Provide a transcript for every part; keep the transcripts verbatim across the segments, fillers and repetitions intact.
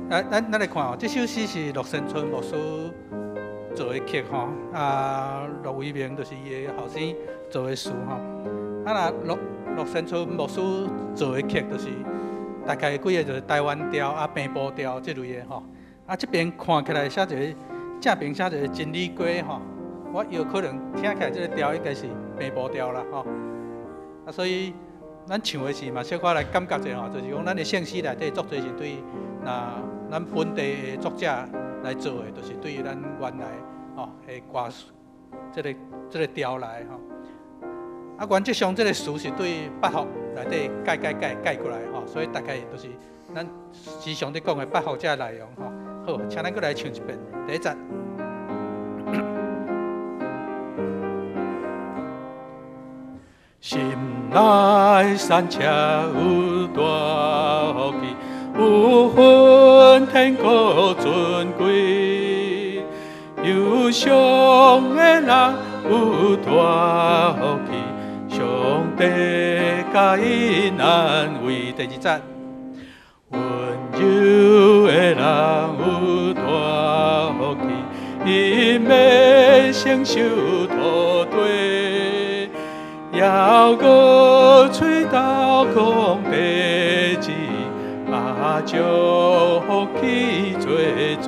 啊，咱咱来看哦，这首诗是陆生春牧师做的曲吼，啊，陆伟明就是伊的后生做的词吼。啊，若陆陆生春牧师做的曲，就是大概几个就是台湾调啊、平埔调这类的吼。啊，这边看起来写一个正边写一个真理歌吼，我有可能听起来这个调应该是平埔调啦吼。啊，所以咱唱的是嘛，小可来感觉者吼，就是讲咱的圣诗内底作者是对那咱本地的作者来做的，就是对于咱原来吼的歌这个这个调来吼。啊，原则上这个词是对八福内底改改改改过来吼，所以大概就是咱时常在讲的八福这内容吼。好，请咱过来唱一遍第一节。心内山车有大福气，有份天国尊贵，忧伤的人有大福气，上帝甲因安慰。第二节，温柔的人有大福气，因要承受土地。要个吹到公地子，把祝福去做做。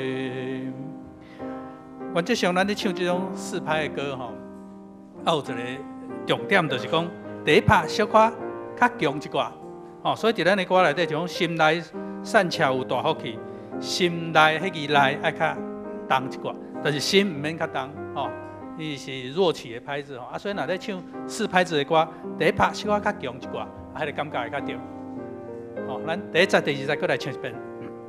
原则上，咱咧唱这种四拍的歌吼，啊有一个重点就是讲，第一拍小可较强一寡，吼，所以伫咱的歌内底就讲心内散车有大福气，心内迄个内爱较重一寡，但是心唔免较重，吼。伊是弱起的拍子吼，啊，所以若咧唱四拍子的歌，第一拍小可较强一寡，啊，迄个感觉会较对。吼，咱第一节、第二节过来唱一遍。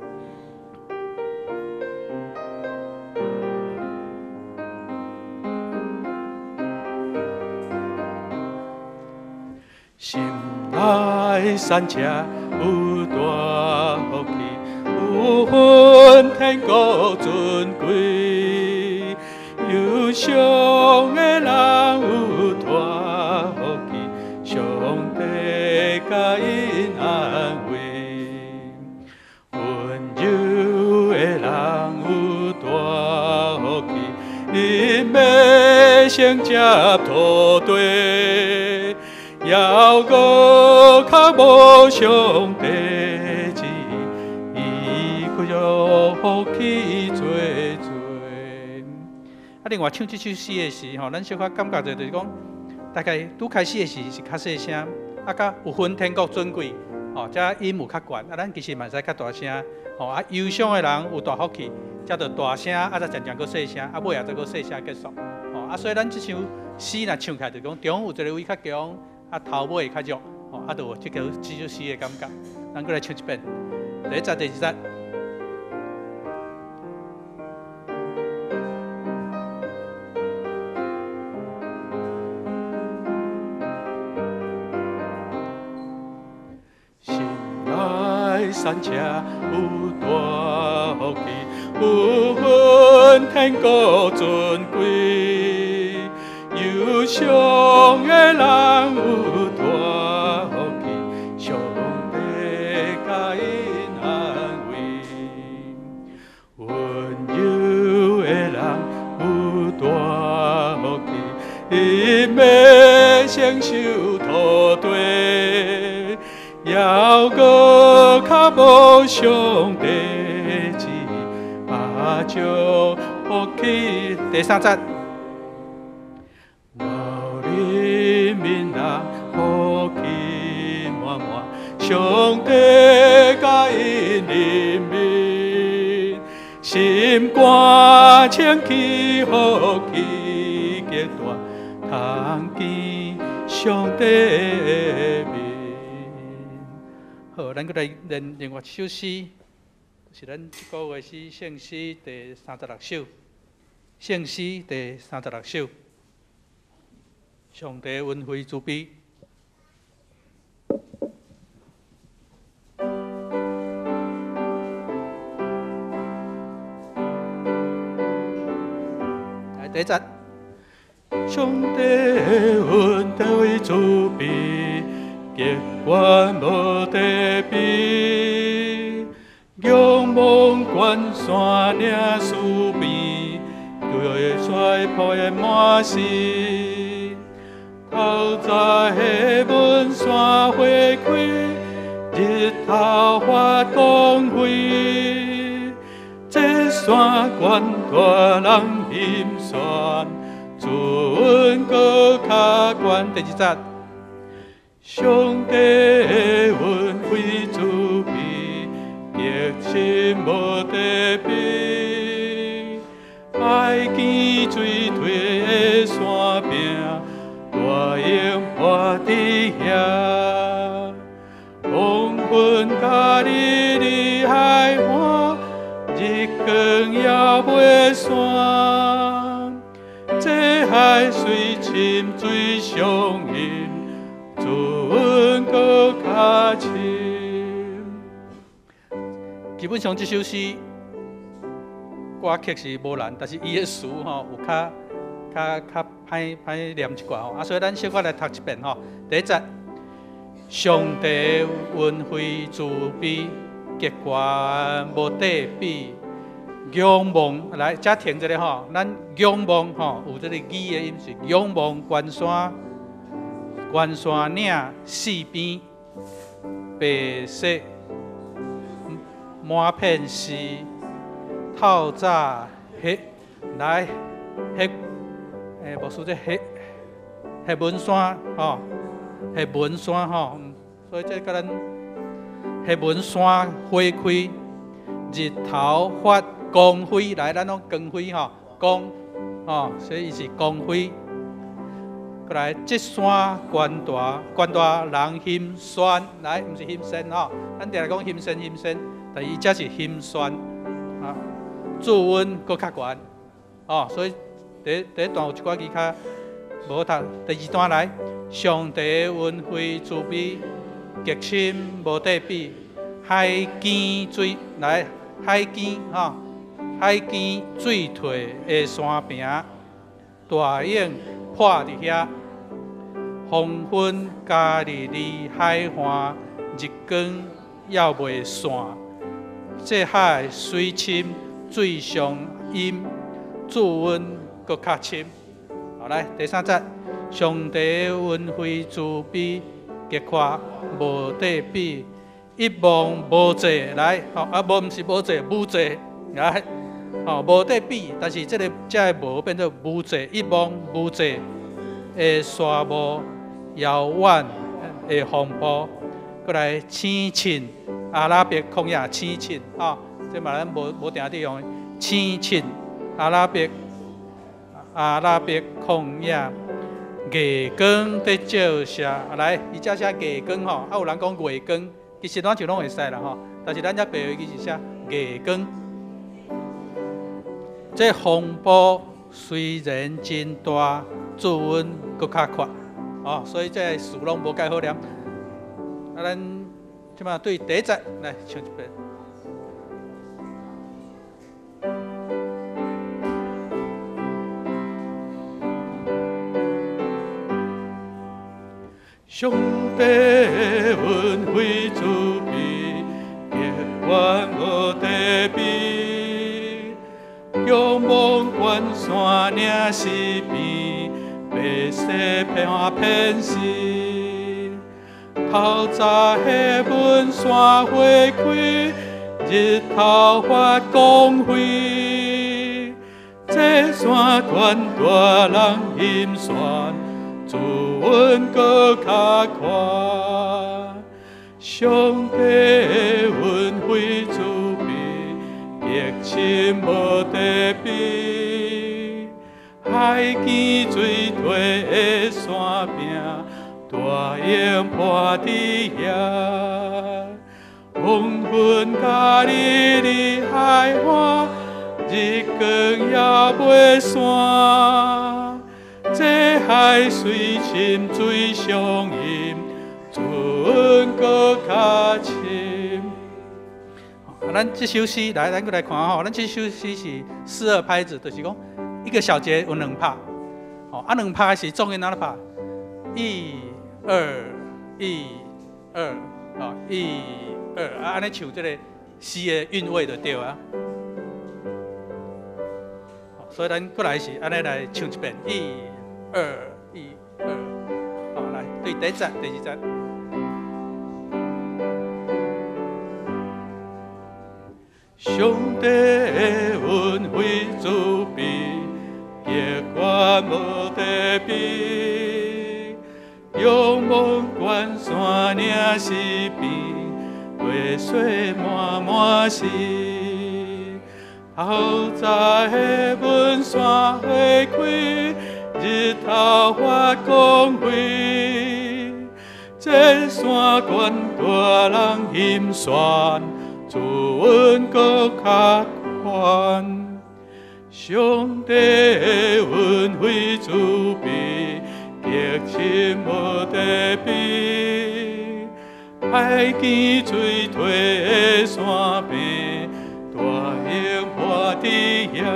心内山车有大福气，有份天国尊贵。忧伤的人有大福气，上帝甲因安慰。温柔的人有大福气，因要承接土地，要搁较无上帝旨，伊搁祝福去做做。啊，另外唱这首诗的时吼，咱小可感觉着就是讲，大概拄开始的时是较细声，啊，甲有分天国尊贵，吼，遮音有较悬，啊，咱其实嘛使较大声，吼，啊，忧伤的人有大福气，则着大声，啊，再渐渐搁细声，啊，尾啊再搁细声结束，吼，啊，所以咱这首诗若唱起来，就讲中有一个位较强，啊，头尾较弱，吼，啊，就有这个这首诗的感觉。咱过来唱一遍，第一节、第二节。山车有大福气，有份天国尊贵，忧伤的人有大福气，上帝甲因安慰。温柔的人有大福气，因要承受土地。要搁较无上帝旨，把祝福去。第三节，老人民人福气满满，上帝甲因人民，心肝清气福气极大，通见上帝的面。好，咱过来练另外一首诗，是咱这个月是圣诗第三十六首。圣诗第三十六首，上帝恩惠慈悲。来第一节，上帝恩惠慈悲。极远无地比， 仰望关山岭四边，对水波的满是。透早的文山花开，日头发光辉。这山关大人心酸，自阮搁较悬。第二节，上帝的恩惠慈悲，激情无地比。爱见水退的山坪，大鹰破伫遐。黄昏甲日日海岸，日光也袂散。这海水深水相饮，自阮搁较深。基本上这首诗歌曲是无难，但是伊的词吼有较较较歹歹念一寡吼。啊，所以咱小可来读一遍吼。第一节，上帝恩惠慈悲，极悬无底比。仰望来，遮停一下吼，咱仰望吼有这个语的音是仰望关山，关山岭四边，白色满片是透早迄来迄诶，无输这迄迄文山吼，迄文山吼，所以这甲咱迄文山花开，日头发。光辉来，咱讲光辉吼，光吼，所以伊是光辉。过来，这山悬大，悬大人心酸，来，毋是心酸吼，咱定来讲心酸心酸，但伊这是心酸啊，自温搁较悬哦，所以第第一段有一寡字较无好读，第二段来，上帝恩惠慈悲，极深无地比，海见水来，海见吼。海见水退的山坪，大影破伫遐。黄昏甲日日海岸，日光也袂散。这海水深水上阴，自阮搁较深。好来，第三节，上帝恩惠慈悲，极宽无地比，一望无际来，吼啊无毋是无际，无际来。吼，无得比，但是这个这个无变做无际，一望无际的沙漠，遥远的风波，过来青青阿拉伯旷野青青，吼，这嘛咱无无定地用青青阿拉伯阿拉伯旷野，月光在照射，来，伊遮写月光吼，啊有人讲月光，其实咱就拢会使啦吼，但是咱遮白话语是写月光。这风波虽然真大，自阮搁较宽，哦，所以这词拢无介好念。啊，咱即马对第一节来唱一遍。上帝恩惠慈悲，极悬无地比。仰望关山岭四边，白色片片是。透早的文山花开，日头发光辉。这山悬大人心酸，自阮搁较宽。上帝的恩惠慈悲，激情无地比。海见水退的山坪，大鹰破伫遐。黄昏甲日日海岸，日光也袂散。这海水深水相饮，自阮搁较深。啊，咱这首诗来，咱过来看吼，咱这首诗是四二拍子，就是讲一个小节有两拍，哦，啊两拍是重音哪里拍？一、二、一、二，哦，一、二，啊，安尼唱这个诗的韵味就对啊。所以咱过来是安尼来唱一遍，一、二、一、二，好，来对第一节、第二节。上帝的恩惠慈悲，月光无地比，仰望关山岭四边，月水满满是。后早的文山花开，日头发光辉，这山关大人心酸。主恩搁较宽，上帝的恩惠慈悲，激情无地比。海见水退的山边，大兴破地险。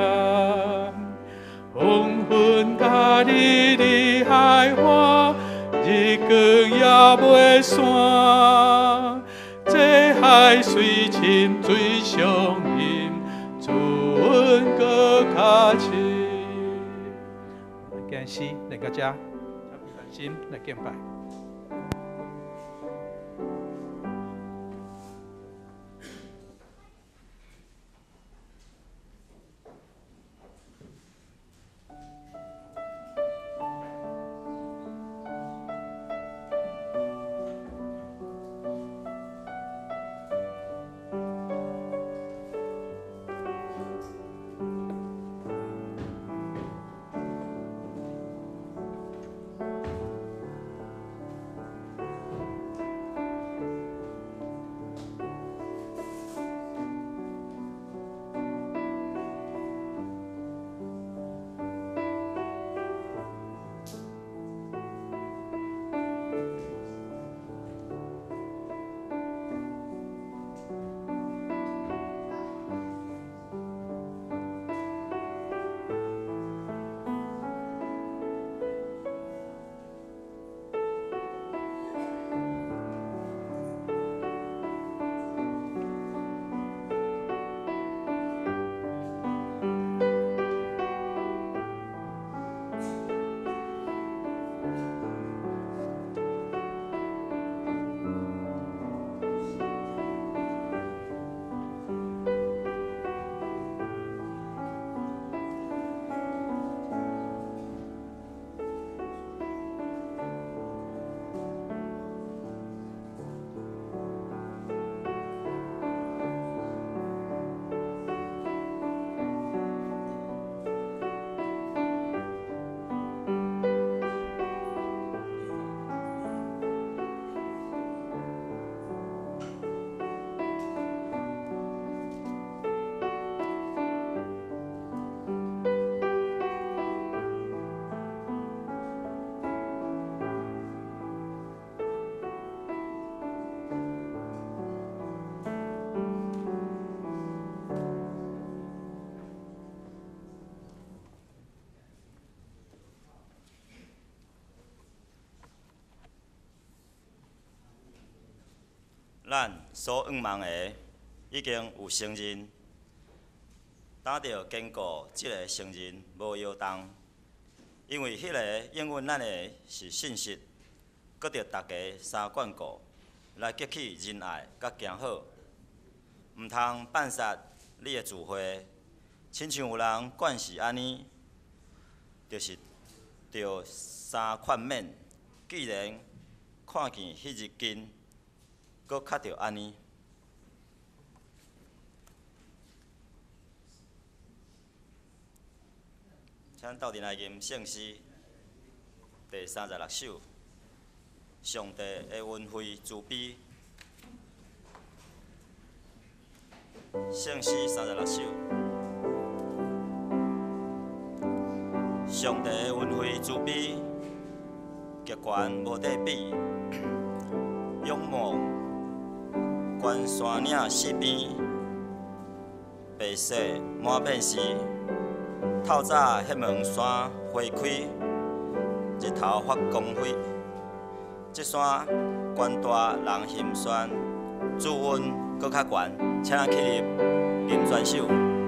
黄昏甲日日海花，日光也袂散。这海水深水相饮，主恩搁较深。今诗来到这，差不专心来敬拜。 咱所仰望的已经有承认，打着坚固即个承认无摇动，因为迄个应允咱的是信息，搁着大家相眷顾，来激起仁爱甲行好，毋通犯杀你的聚会，亲像有人惯是安尼，就是着三款面，既然看见迄日近。搁较着安尼，请斗阵来吟圣诗第三十六首。上帝的恩惠慈悲，圣诗三十六首。上帝的恩惠慈悲，极权无地比，仰望。关山岭四边，白雪满遍时。透早迄门山花开，日头发光辉。这山关大人心酸，主恩搁较悬，请咱起立吟全首。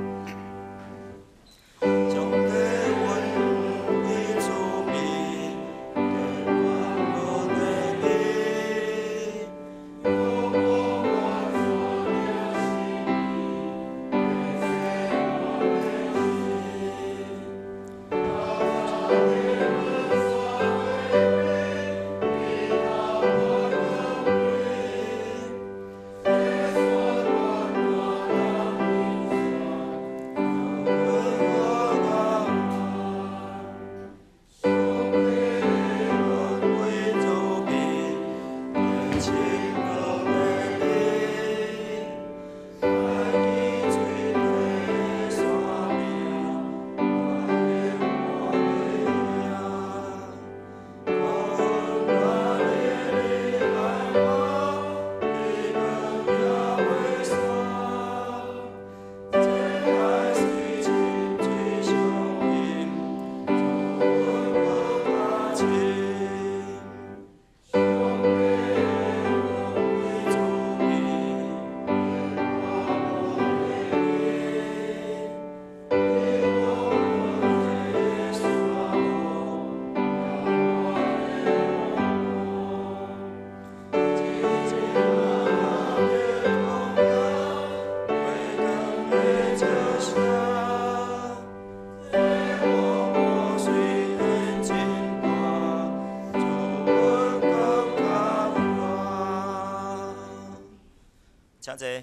请坐。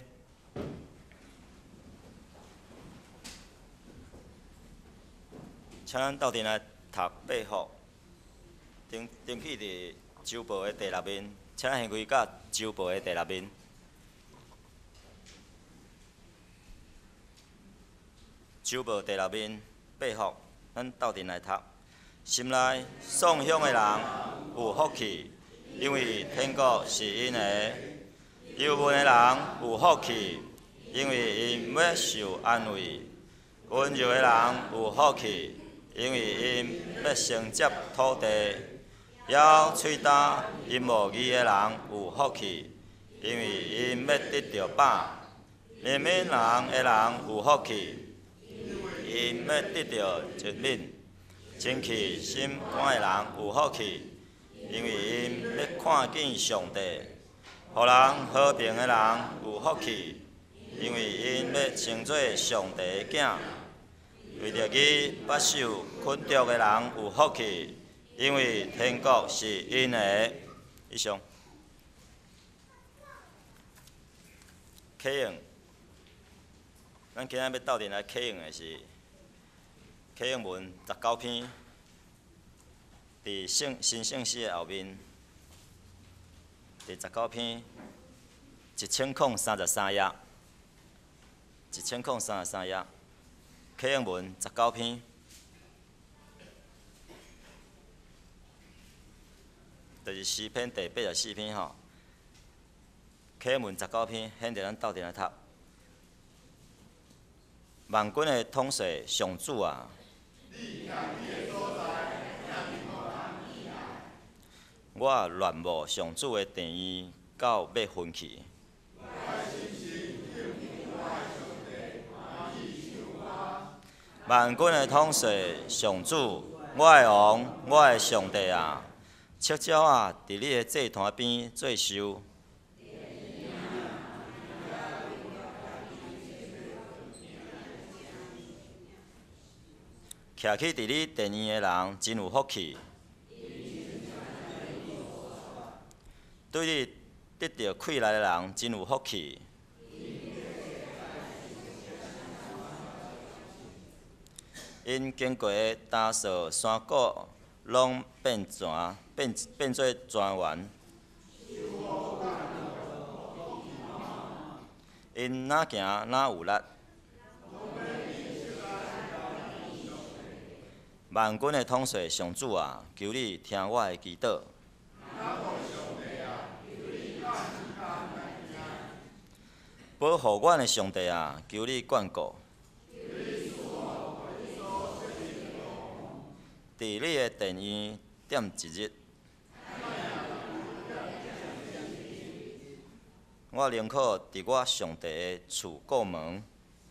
请咱斗阵来读八福，登登记伫周报的第六面，请咱先开甲周报的第六面。周报第六面八福，咱斗阵来读。心内颂享的人有福气，因为天国是因的。 忧闷的人有福气，因为因要受安慰；温柔的人有福气，因为因要承接土地；了喙干、因无义的人有福气，因为因要得到饱；怜悯人的人有福气，因要得到怜悯；真气心肝的人有福气，因为因要看见上帝。 互人和平的人有福气，因为因要称作上帝的囝；为着伊不受困住的人有福气，因为天国是因的。以上。启用，咱今仔要斗阵来启用的是启用文十九篇，伫圣新圣诗的后面。 第十九篇，一千零三十三页，一千零三十三页，启用文十九篇，就是诗篇第八十四篇吼。启用文十九篇，现在咱斗阵来读。万军的统帅上主啊！ 我乱无上主的殿院，到要分去。万军的统帅上主，我的王，我的上帝啊！赤鸟啊，伫你的祭坛边做收。徛起伫你殿院的人真有福气。 对你得到气来的人真有福气。因经过的打扫山谷，拢变泉，变变做泉源。因哪行哪有力。万军的统帅上主啊，求你听我的祈祷。 保护阮的上帝啊，求你眷顾。伫你的殿院点一日， 我宁可伫我上帝的厝过门。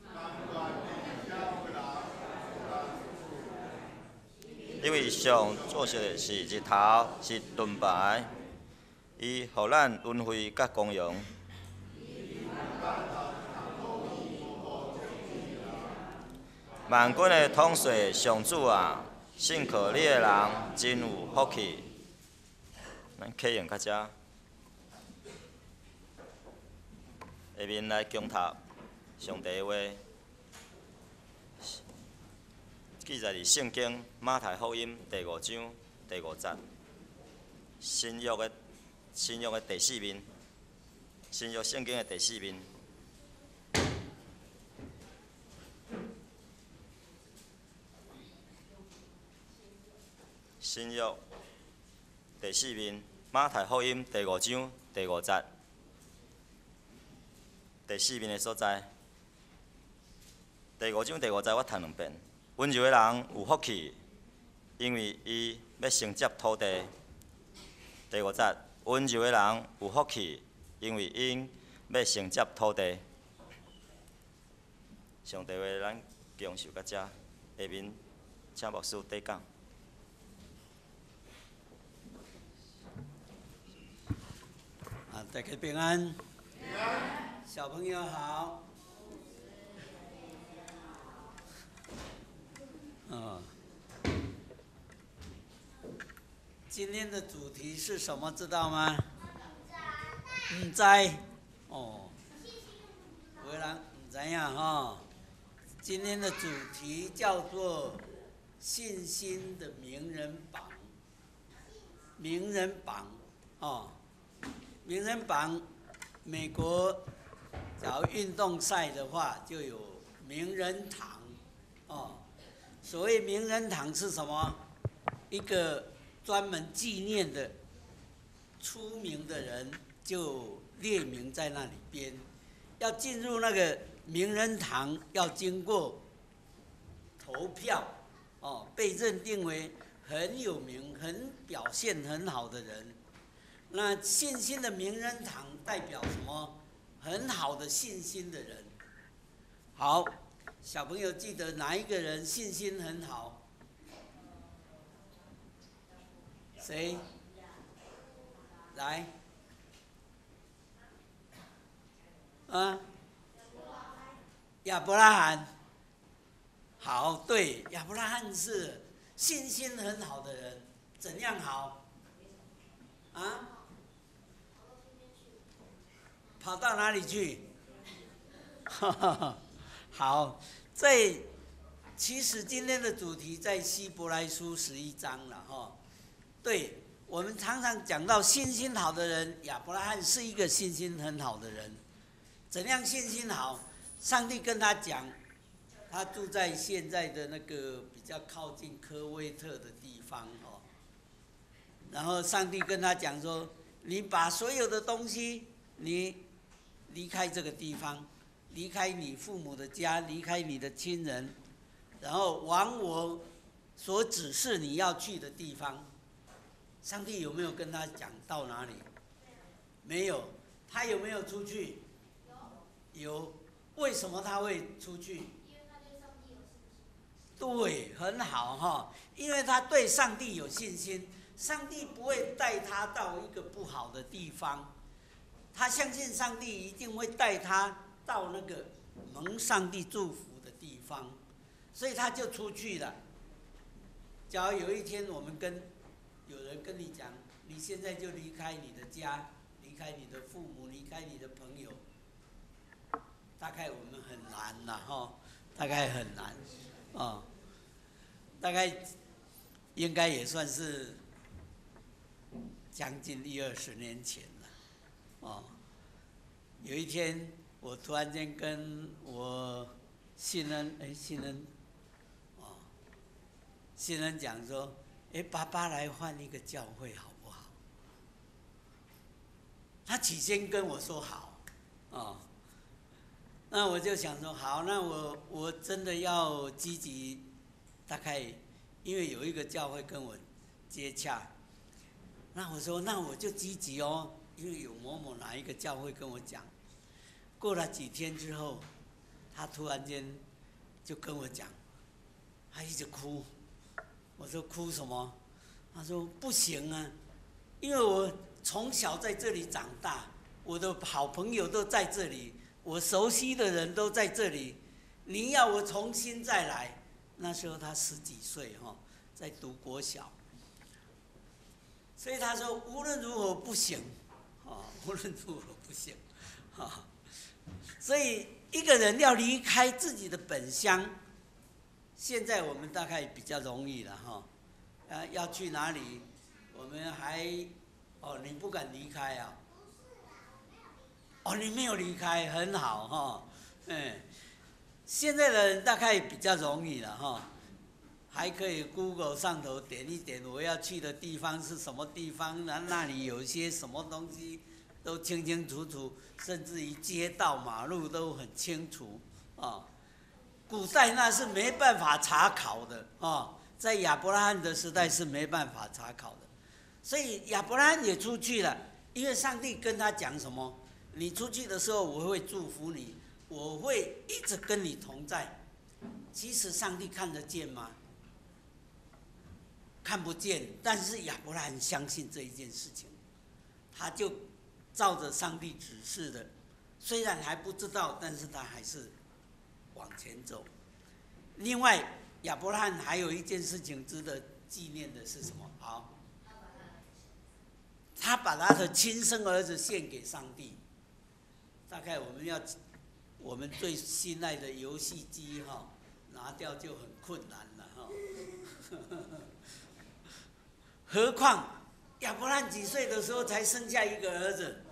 因为上做事的是日头，是盾牌，伊互咱恩惠甲光荣。万军的统帅上主啊，信靠你的人真有福气。咱启用到遮，下面来恭读上帝的话。记载伫圣经马太福音第五章第五节，新约的新约的第四面，新约圣经的第四面。新约第四面，马太福音第五章第五节，第四面的所在。第五章第五节我读两遍。温柔的人有福气，因为伊要承接土地。第五节，温柔的人有福气，因为因要承接土地。上帝话咱共受到遮，下面请牧师短讲。 啊，大家平安。平安。小朋友好。哦，今天的主题是什么？知道吗？唔知。哦，有的人唔知影吼。今天的主题叫做信心的名人榜。名人榜，哦，名人榜，美国假如运动赛的话，就有名人堂，哦。所谓名人堂是什么？一个专门纪念的出名的人，就列名在那里边。要进入那个名人堂，要经过投票，哦，被认定为很有名、很表现很好的人。那信心的名人堂代表什么？很好的信心的人。好。小朋友记得哪一个人信心很好？谁？来。啊？亚伯拉罕。好，对，亚伯拉罕是信心很好的人。怎样好？啊？跑到哪里去？哈哈哈。好，在其实今天的主题在希伯来书十一章了哈。对，我们常常讲到信心好的人，亚伯拉罕是一个信心很好的人。怎样信心好？上帝跟他讲，他住在现在的那个比较靠近科威特的地方哦。然后上帝跟他讲说：“你把所有的东西，你离开这个地方。”离开你父母的家，离开你的亲人，然后往我所指示你要去的地方。上帝有没有跟他讲到哪里？没有。他有没有出去？有。有。为什么他会出去？因为他对上帝有信心。对，很好哈。因为他对上帝有信心，上帝不会带他到一个不好的地方。他相信上帝一定会带他到那个蒙上帝祝福的地方，所以他就出去了。假如有一天我们跟有人跟你讲，你现在就离开你的家，离开你的父母，离开你的朋友，大概我们很难啦哈，大概很难，哦，大概应该也算是将近一二十年前了，哦，有一天。我突然间跟我信人，哎，信人，哦，信人讲说，哎，爸爸来换一个教会好不好？他起先跟我说好，哦，那我就想说好，那我我真的要积极，大概因为有一个教会跟我接洽，那我说那我就积极哦， 因为有某某哪一个教会跟我讲，过了几天之后，他突然间就跟我讲，他一直哭。我说哭什么？他说不行啊，因为我从小在这里长大，我的好朋友都在这里，我熟悉的人都在这里，你要我重新再来。那时候他十几岁哈，在读国小，所以他说无论如何不行，啊，无论如何不行，啊，所以一个人要离开自己的本乡，现在我们大概比较容易了哈，啊，要去哪里，我们还，哦，你不敢离开啊？哦，你没有离开，很好哈，嗯。现在的人大概比较容易了哈，还可以 Google 上头点一点我要去的地方是什么地方，那那里有些什么东西都清清楚楚，甚至于街道马路都很清楚啊。古代那是没办法查考的啊，在亚伯拉罕的时代是没办法查考的，所以亚伯拉罕也出去了，因为上帝跟他讲什么？你出去的时候，我会祝福你。我会一直跟你同在。其实上帝看得见吗？看不见，但是亚伯拉罕相信这一件事情，他就照着上帝指示的，虽然还不知道，但是他还是往前走。另外，亚伯拉罕还有一件事情值得纪念的是什么？好，他把他的亲生儿子献给上帝。大概我们要。我们最心爱的游戏机哈，拿掉就很困难了哈。何况亚伯拉罕几岁的时候才生下一个儿子？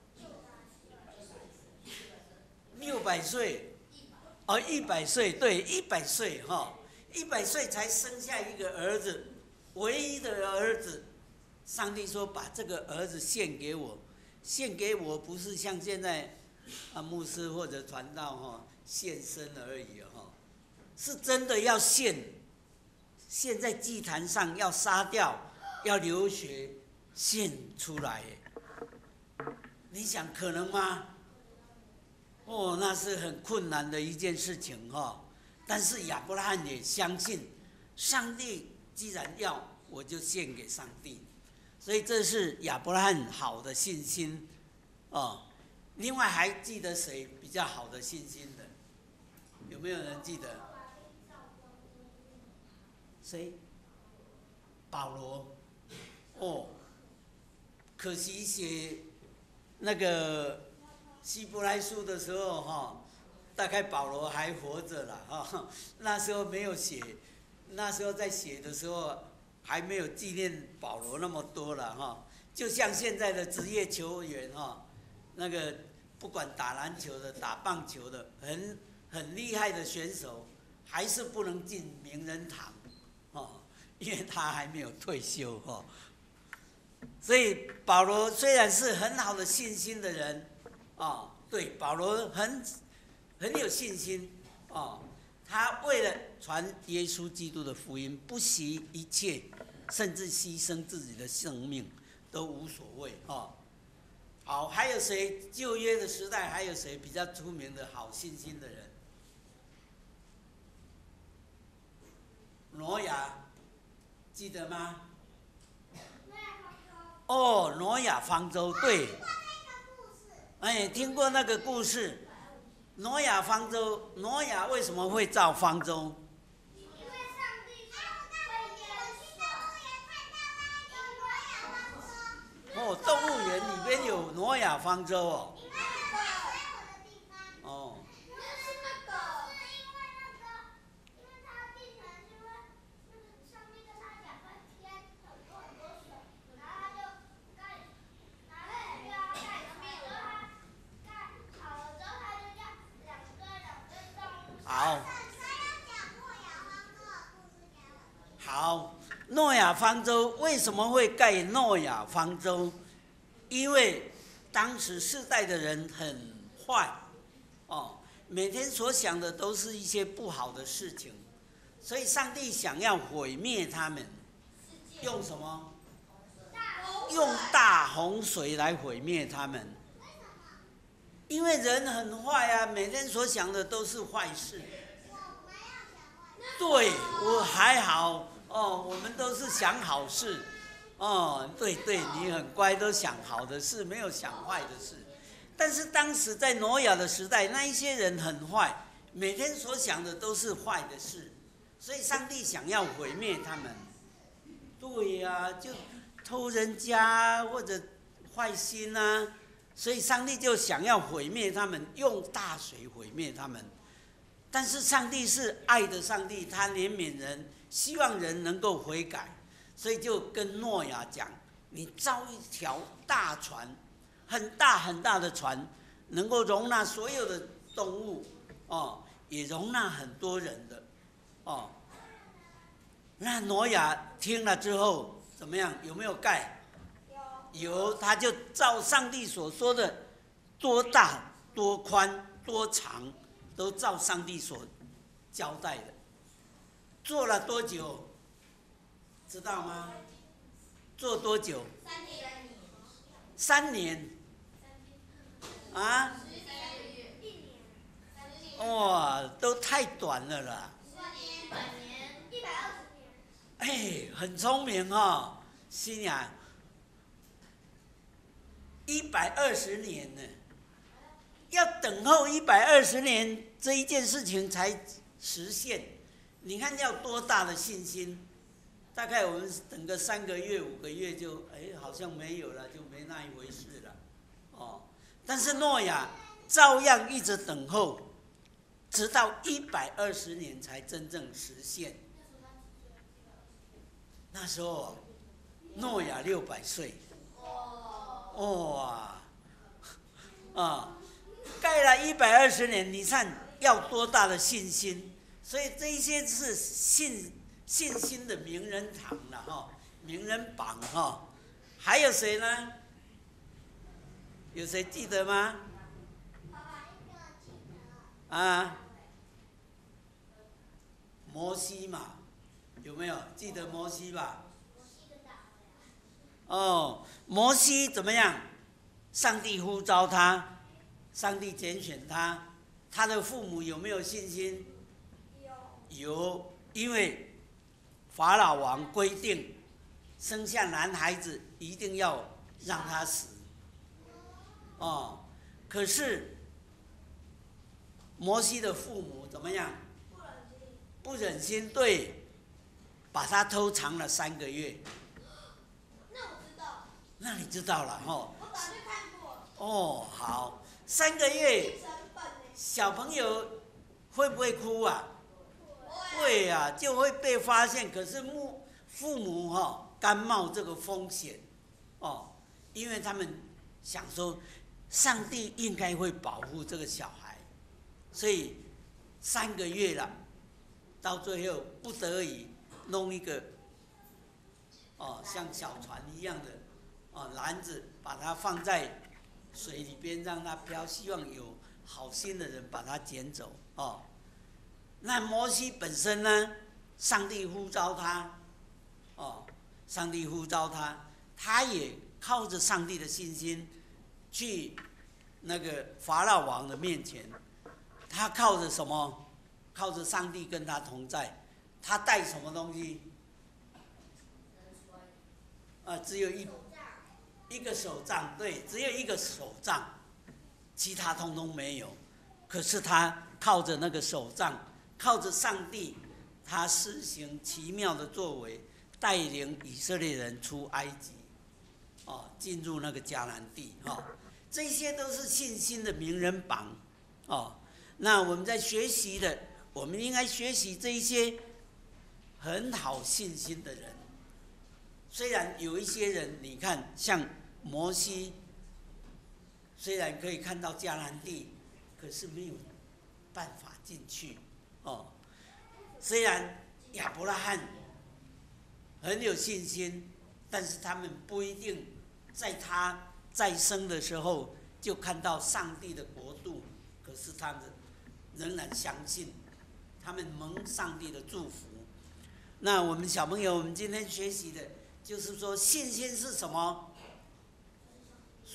六百岁，哦，一百岁，对，一百岁哈，一百岁才生下一个儿子，唯一的儿子。上帝说把这个儿子献给我，献给我不是像现在。啊，牧师或者传道哈，献身而已哈，是真的要献，献在祭坛上要杀掉，要流血献出来。你想可能吗？哦，那是很困难的一件事情哈。但是亚伯拉罕也相信，上帝既然要，我就献给上帝。所以这是亚伯拉罕好的信心哦。另外还记得谁比较好的信心的？有没有人记得？谁？保罗。哦，可惜写那个希伯来书的时候哈，大概保罗还活着了哈。那时候没有写，那时候在写的时候还没有纪念保罗那么多了哈。就像现在的职业球员哈。那个不管打篮球的、打棒球的，很很厉害的选手，还是不能进名人堂，哦，因为他还没有退休哦。所以保罗虽然是很好的信心的人，哦，对，保罗很很有信心哦，他为了传耶稣基督的福音，不惜一切，甚至牺牲自己的生命都无所谓哦。好，还有谁？旧约的时代还有谁比较出名的好信心的人？挪亚，记得吗？哦，挪亚方舟，对。哎，听过那个故事。挪亚方舟，挪亚为什么会造方舟？哦，动物园里边有挪亚方舟哦。哦。好。好。诺亚方舟为什么会盖诺亚方舟？因为当时世代的人很坏，哦，每天所想的都是一些不好的事情，所以上帝想要毁灭他们，用什么？ 用大洪水来毁灭他们。因为人很坏啊，每天所想的都是坏事。对，我还好哦，我们都是想好事。哦，对对，你很乖，都想好的事，没有想坏的事。但是当时在挪亚的时代，那一些人很坏，每天所想的都是坏的事，所以上帝想要毁灭他们。对呀、啊，就偷人家或者坏心啊，所以上帝就想要毁灭他们，用大水毁灭他们。但是上帝是爱的上帝，他怜悯人，希望人能够悔改，所以就跟诺亚讲：你造一条大船，很大很大的船，能够容纳所有的动物，哦，也容纳很多人的，哦。那挪亚听了之后怎么样？有没有盖？有。有，他就照上帝所说的，多大、多宽、多长，都照上帝所交代的。做了多久？知道吗？做多久？三年。三年。啊？哇，都太短了啦。哎，很聪明哦，新雅，一百二十年呢，要等候一百二十年，这一件事情才实现。你看要多大的信心？大概我们等个三个月、五个月就，哎，好像没有了，就没那一回事了，哦。但是诺亚照样一直等候，直到一百二十年才真正实现。那时候，诺亚六百岁，哇，啊，盖了一百二十年，你看要多大的信心？所以这一些是信信心的名人堂了哈，名人榜哈。还有谁呢？有谁记得吗？啊，摩西嘛。有没有记得摩西吧？哦，摩西怎么样？上帝呼召他，上帝拣选他，他的父母有没有信心？有。有，因为法老王规定，生下男孩子一定要让他死。哦，可是摩西的父母怎么样？不忍心，对。把他偷藏了三个月。 那我知道。 那你知道了哈？ 我早就看过。 哦，好，三个月，小朋友会不会哭啊？会啊，就会被发现。可是父父母哈、哦，甘冒这个风险，哦，因为他们想说，上帝应该会保护这个小孩，所以三个月了，到最后不得已。弄一个，哦，像小船一样的，哦，篮子，把它放在水里边，让它飘，希望有好心的人把它捡走，哦。那摩西本身呢，上帝呼召他，哦，上帝呼召他，他也靠着上帝的信心，去那个法老王的面前，他靠着什么？靠着上帝跟他同在。他带什么东西？啊，只有一一个手杖，对，只有一个手杖，其他通通没有。可是他靠着那个手杖，靠着上帝，他施行奇妙的作为，带领以色列人出埃及，哦，进入那个迦南地，哦，这些都是信心的名人榜，哦。那我们在学习的，我们应该学习这一些。很好信心的人，虽然有一些人，你看像摩西，虽然可以看到迦南地，可是没有办法进去哦。虽然亚伯拉罕很有信心，但是他们不一定在他在生的时候就看到上帝的国度，可是他们仍然相信，他们蒙上帝的祝福。那我们小朋友，我们今天学习的就是说，信心是什么？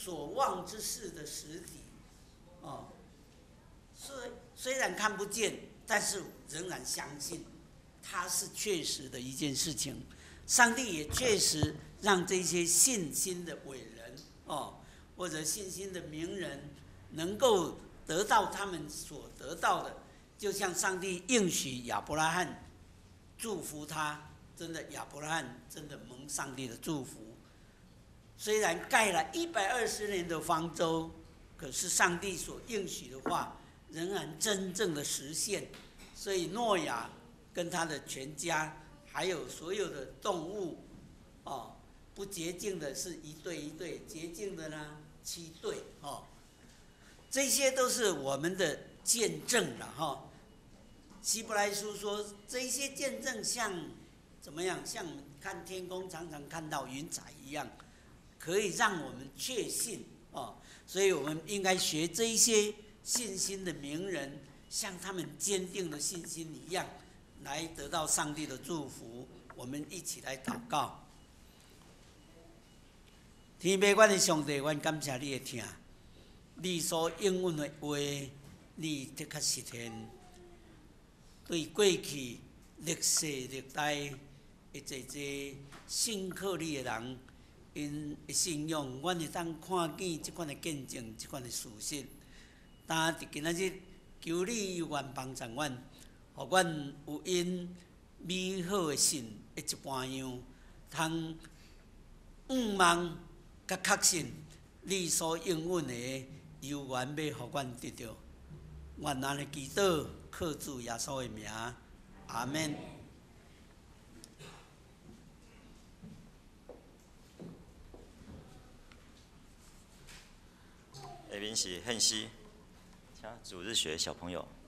所望之事的实体，哦，虽虽然看不见，但是仍然相信，它是确实的一件事情。上帝也确实让这些信心的伟人，哦，或者信心的名人，能够得到他们所得到的，就像上帝应许亚伯拉罕，祝福他，真的亚伯拉罕真的蒙上帝的祝福。虽然盖了一百二十年的方舟，可是上帝所应许的话，仍然真正的实现。所以诺亚跟他的全家，还有所有的动物，哦，不洁净的是一对一对，洁净的呢七对，哦，这些都是我们的见证了，哈。希伯来书说，这些见证像怎么样？像我们看天空常常看到云彩一样。可以让我们确信哦，所以我们应该学这一些信心的名人，像他们坚定的信心一样，来得到上帝的祝福。我们一起来祷告。天父，阮的上帝，阮感谢你的听，你所应允的话，你的确实现。对过去历史历代一节节信靠你的人。因信仰，阮会当看见即款的见证，即款的事实。但伫今仔日，求你有愿帮助阮，互阮有因美好的信的一般样，通仰望甲确信你所应允的，有缘要互阮得到。愿安尼祈祷，靠主耶稣的名，阿门。 下面是献诗，请主日学小朋友。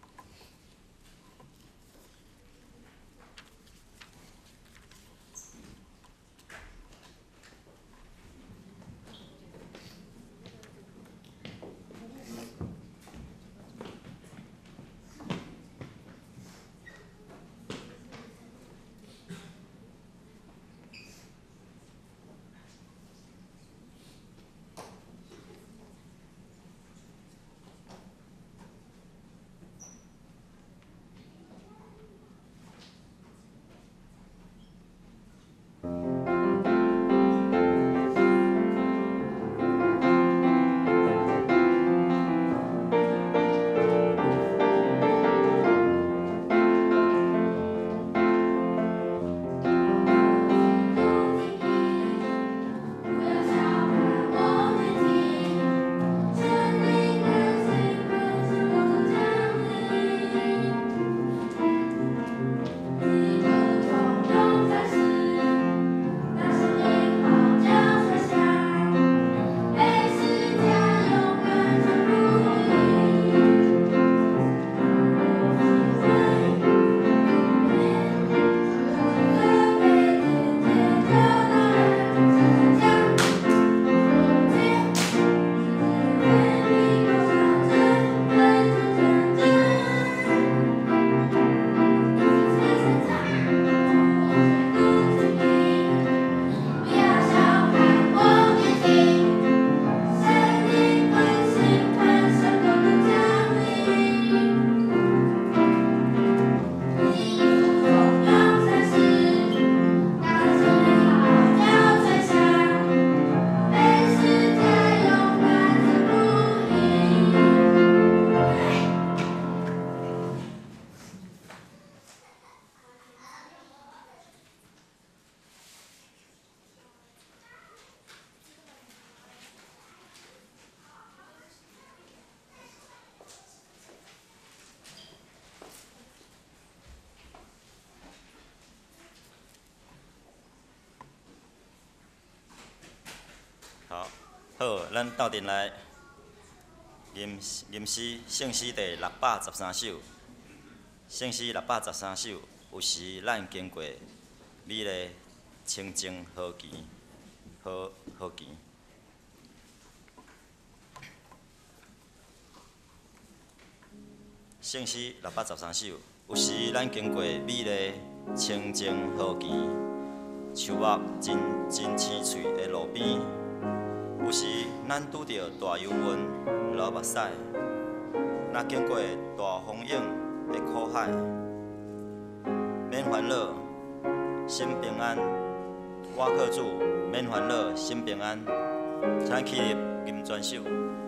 好，好，咱斗阵来吟吟诗圣诗第六百十三首。圣诗六百十三首，有时咱经过美丽清净好奇，好好奇。圣诗六百十三首，有时咱经过美丽清净好奇，树木真真青翠的路边。 有时咱拄着大忧闷、流目屎，若经过大风涌的苦海，免烦恼，心平安。我靠主，免烦恼，心平安。请起立，吟全首。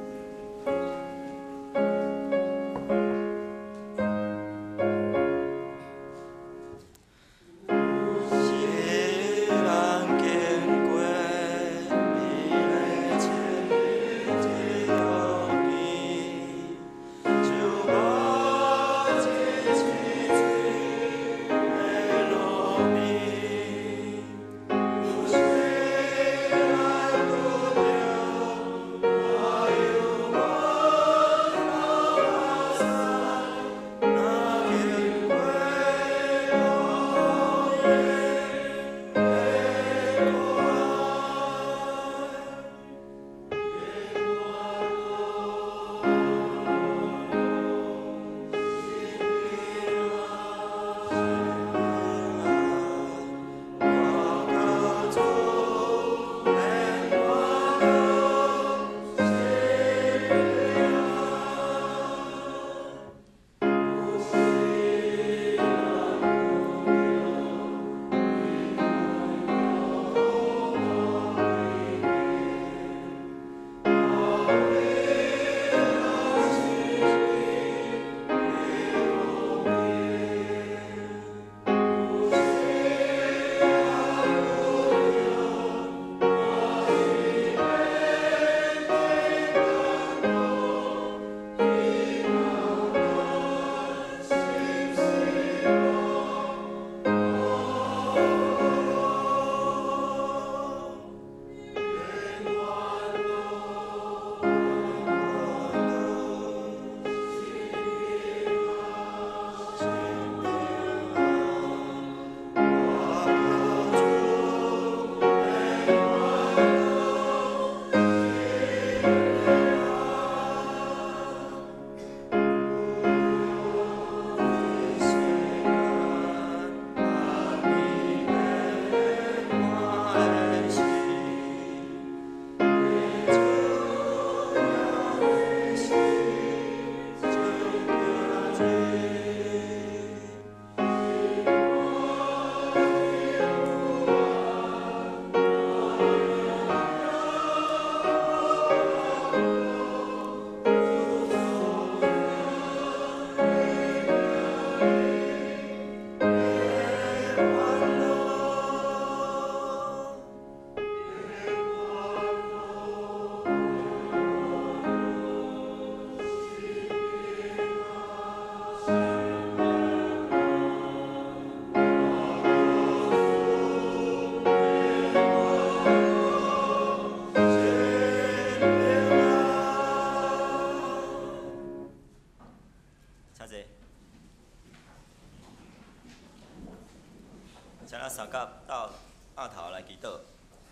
请咱三甲到鸭头来祈祷。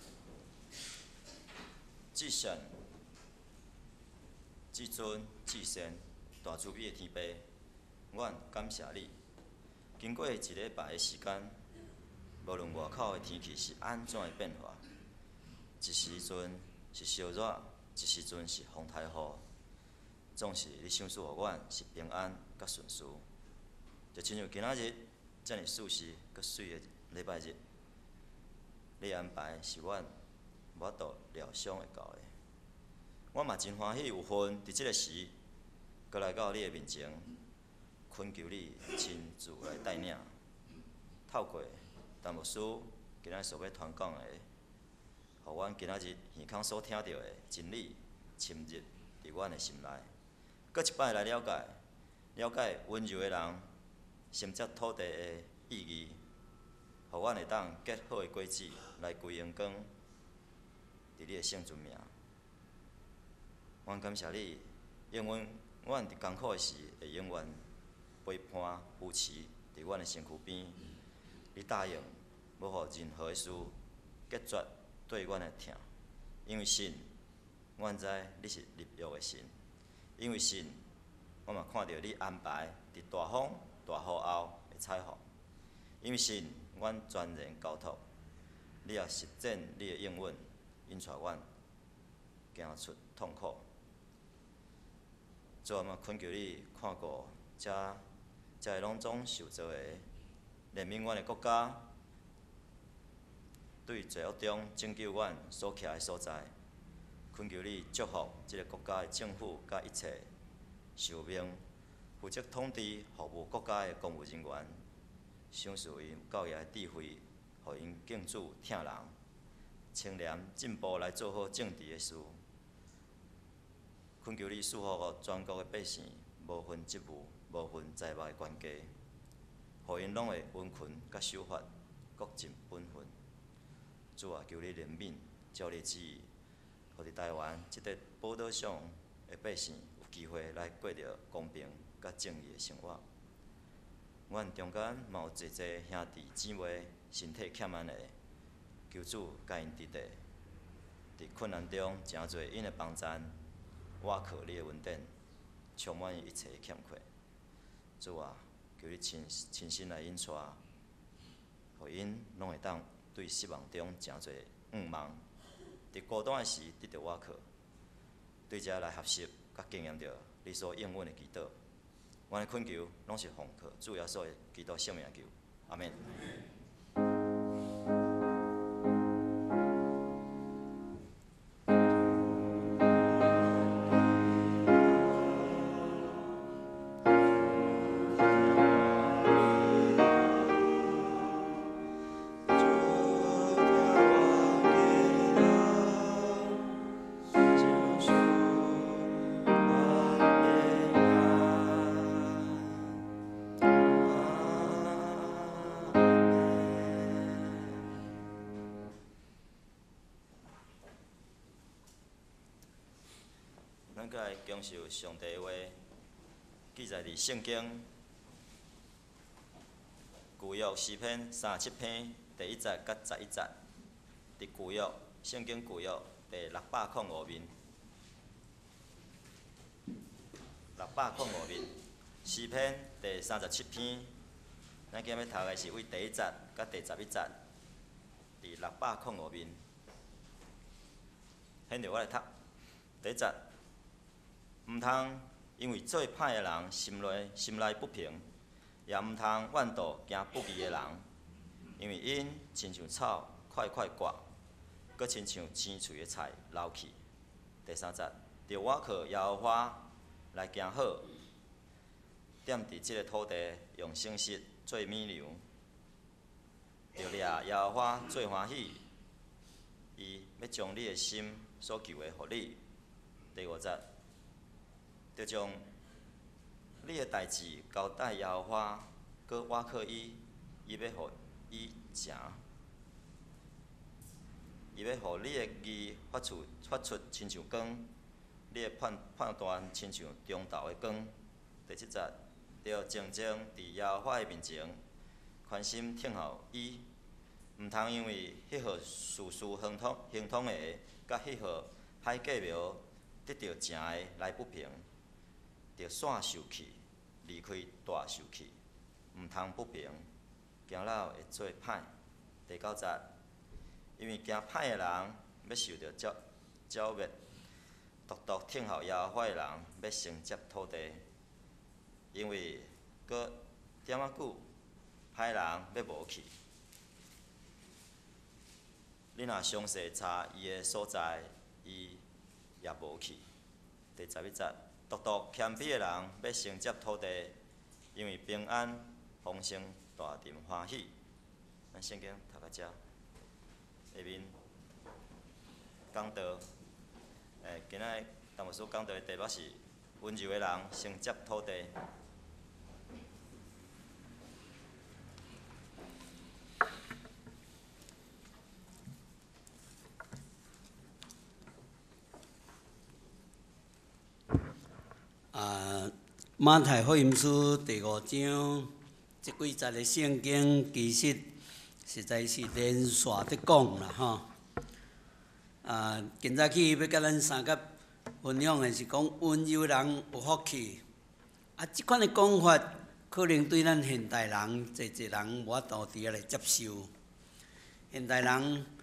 至善、至尊、至善、大慈悲的天父，阮感谢你。经过一礼拜的时间，无论外口的天气是安怎的变化，一时阵是烧热，一时阵是风台雨，总是你赏赐互阮是平安甲顺遂。就亲像今仔日遮尔舒适佮水的礼拜日，你安排是阮无法度料想会到的。我嘛真欢喜有份伫即个时，佮来到你的面前，恳求你亲自来带领，透过陈牧师今仔所要传讲的，互阮今仔日耳孔所听到的真理深入伫阮的心内，搁一摆来了解，了解温柔的人心接土地的意义，互阮会当结好的果子来归荣光伫你的圣尊名。阮感谢你，应允阮伫艰苦的时会永远陪伴扶持伫阮的身躯边。你答应无互任何的事隔绝对阮的疼，因为信，阮知你是立约的神；因为信，我嘛看到你安排伫大风大雨后的彩虹；因为信，阮全然交托，你也实践你的应允，引带阮行出痛苦。主啊，嘛恳求你看顾遮遮个拢总受造的怜悯阮的国家，对罪恶中拯救阮所徛的所在。恳求你祝福即个国家的政府甲一切受命负责统治服务国家的公务人员，赏赐因教育的智慧，互因敬主听人，清廉进步来做好政治的事。恳求你赐福予全国的百姓，无分职务、无分财物的关系，互因拢会温群甲守法，各尽本分。主啊，求你怜悯，照你旨意，互伫台湾即块宝岛上的百姓有机会来过着公平甲正义的生活。阮中间嘛有侪侪兄弟姊妹身体欠安的，求主甲因伫地，伫困难中诚侪因的帮赞。我靠你的恩典，充满一切欠缺。主啊，求你亲亲身来引带，互因拢会当对失望中诚侪盼望，伫孤单的时得到我靠，对遮来学习甲经验着你所应允的祈祷。阮的恳求拢是奉靠主耶稣的基督圣名求，阿免。咱阁来恭受上帝的话，记载伫圣经旧约诗篇三十七篇第一节甲十一节，伫旧约圣经旧约第六百零五面，六百零五面诗篇第三十七篇，咱今日要读的是为第一节甲第十一节，伫六百零五面。现着我来读第一节。毋通因为做歹的人心内心内不平，也毋通怨妒行不义的人，因为因亲像草快快刮，搁亲像青翠的菜流去。第三节，着我靠耶和华来行好，踮伫即个土地用诚实做美牛，着掠耶和华最欢喜，伊要将你的心所求的，互你。第五节。着将你的代志交代耶和华，搁我靠伊，伊要互伊成，伊要互你的义发出发出亲像光，你的判判断亲像中昼的光。第七节，着静静伫耶和华的面前，宽心听候伊，毋通因为迄号事事亨通亨通的，甲迄号歹计谋得到正的来不平。着散受气，离开大受气，毋通不平，行了会做歹。第九节，因为行歹的人要受到剿剿灭，独独听候耶和华的人要承接土地，因为搁点仔久，歹人要无去。你若详细查伊的所在，伊也无去。第十一节。独独谦卑的人要承接土地，因为平安、丰盛、大定欢喜。咱圣经读到遮，下面讲道，诶，今仔淡薄所讲到的题目是温柔的人承接土地。 啊，马太福音书第五章，即几节的圣经其实实在是连续伫讲啦吼。啊，今早起要甲咱三甲分享的是讲温柔人有福气。啊，即款的讲法可能对咱现代人，侪侪人无法度伫遐来接受。现代人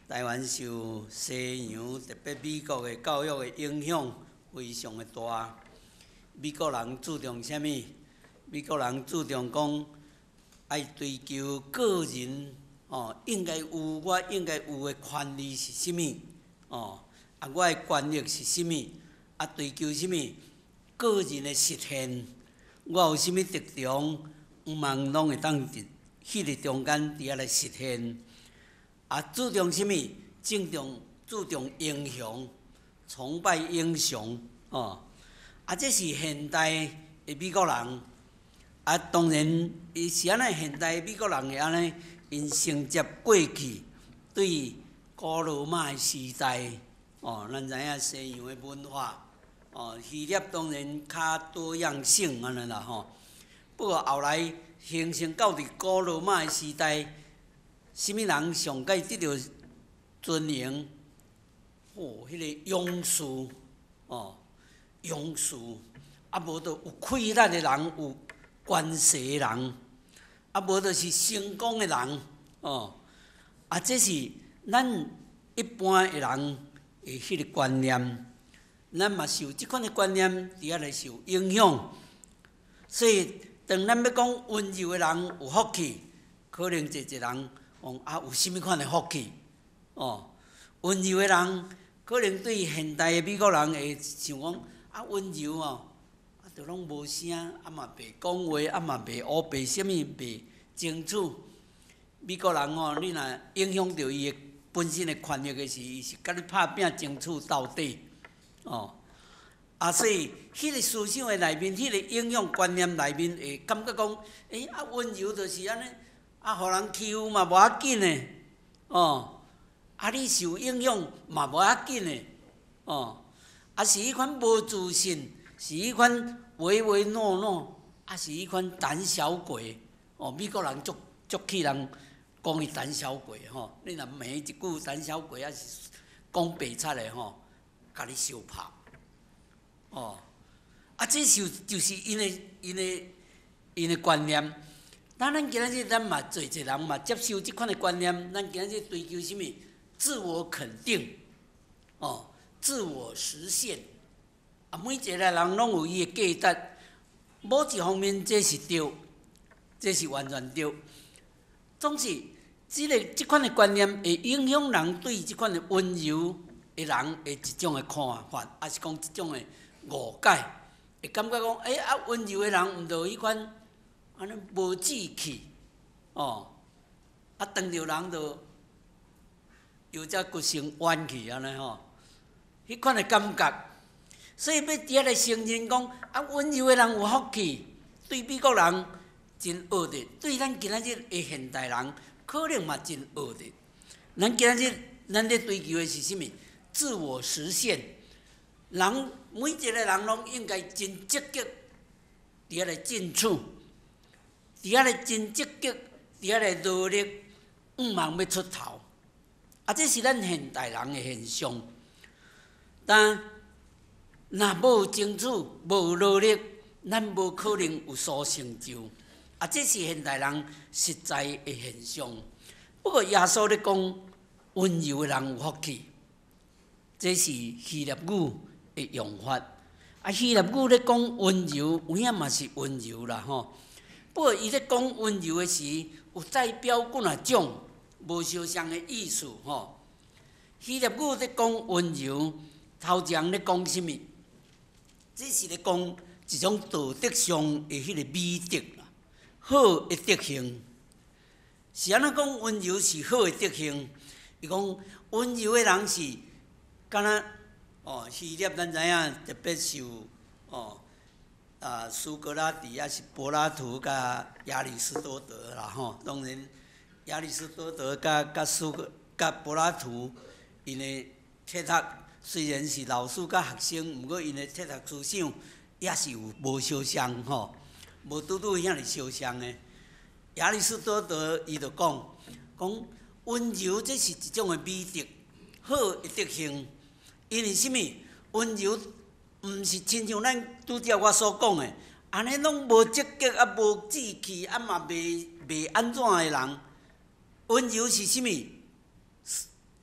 台湾受西洋，特别美国的教育的影响非常的大。美国人注重啥物？美国人注重讲爱追求个人哦，应该有我应该有的权利是啥物？哦，啊，我的权利是啥物？啊，追求啥物？个人的实现。我有啥物特长，毋茫拢会当伫迄个中间伫遐来实现。啊，注重啥物？注重注重英雄，崇拜英雄哦。啊，这是现代的美国人。啊，当然，伊是安尼现代美国人会安尼，因承接过去对古罗马的时代哦，咱知影西洋的文化哦，希腊当然较多样性安尼啦吼。不过后来形成到伫古罗马的时代。什么人上界得到尊荣？哦，迄、那个勇士哦，勇士啊，无就有气力的人，有权势的人，啊，无就是成功的人哦。啊，这是咱一般的人的迄个观念，咱嘛受即款的观念伫遐来受影响。所以，当咱要讲温柔的人有福气，可能一个人。讲啊，有甚物款的福气？哦，温柔的人可能对现代的美国人会想讲啊，温柔哦，啊，就拢无声，啊嘛袂讲话，啊嘛袂乌白啥物，袂争取。美国人哦，你若影响到伊的本身的权益的是，伊是甲你拍拼争取到底。哦，啊，所以迄个思想的内面，迄个影响观念内面，会感觉讲，诶、欸，啊，温柔就是安尼。啊，互人欺负嘛无要紧的，哦，啊，你受影响嘛无要紧的，哦，啊是迄款无自信，是迄款唯唯诺诺，啊是迄款胆小鬼，哦，美国人足足气人讲伊胆小鬼吼，你若骂一句胆小鬼，啊是讲白贼的吼，甲你相拍，哦，啊这是就是因的因的因的观念。当咱今仔日咱嘛做一个人嘛接受即款的观念，咱今仔日追求什么？自我肯定，哦，自我实现。啊，每一个人拢有伊的价值，某一方面这是对，这是完全对。总是即、这个即款的观念会影响人对即款的温柔的人的一种的看法，还是讲一种的误解，会感觉讲，诶、欸、啊，温柔的人毋着迄款。安尼无志气，哦，啊，当着人就有只骨性弯去安尼吼，迄款的感觉。所以要伫遐来承认讲，啊，温柔的人有福气，对美国人真恶劣，对咱今仔日的现代人可能嘛真恶劣。咱今仔日咱咧追求的是啥物？自我实现。人每一个人拢应该真积极，伫遐来进取。伫遐来真积极，伫遐来努力，毋茫要出头。啊，这是咱现代人的现象。但若无争取，无努力，咱无可能有所成就。啊，这是现代人实在的现象。不过耶稣咧讲，温柔的人有福气，这是希腊语的用法。啊，希腊语咧讲温柔，有影嘛是温柔啦吼。不过，伊咧讲温柔的时，有代表几若种无相像的意思吼。希腊语咧讲温柔，头一项咧讲啥物？这是咧讲一种道德上的迄个美德啦，好的德行。是安怎讲温柔是好的德行？伊讲温柔的人是，敢若哦，希腊咱知影特别受哦。啊，苏格拉底也是柏拉图甲亚里士多德啦吼。当然，亚里士多德甲甲苏格甲柏拉图，因的哲学虽然是老师甲学生，毋过因的哲学思想也是有无相像吼，无拄拄遐尼相像的。亚里士多德伊就讲，讲温柔这是一种的美德，好的德行，因为什么？温柔。毋是亲像咱拄则我所讲的，安尼拢无积极啊，无志气啊，嘛袂袂安怎的人。温柔是啥物？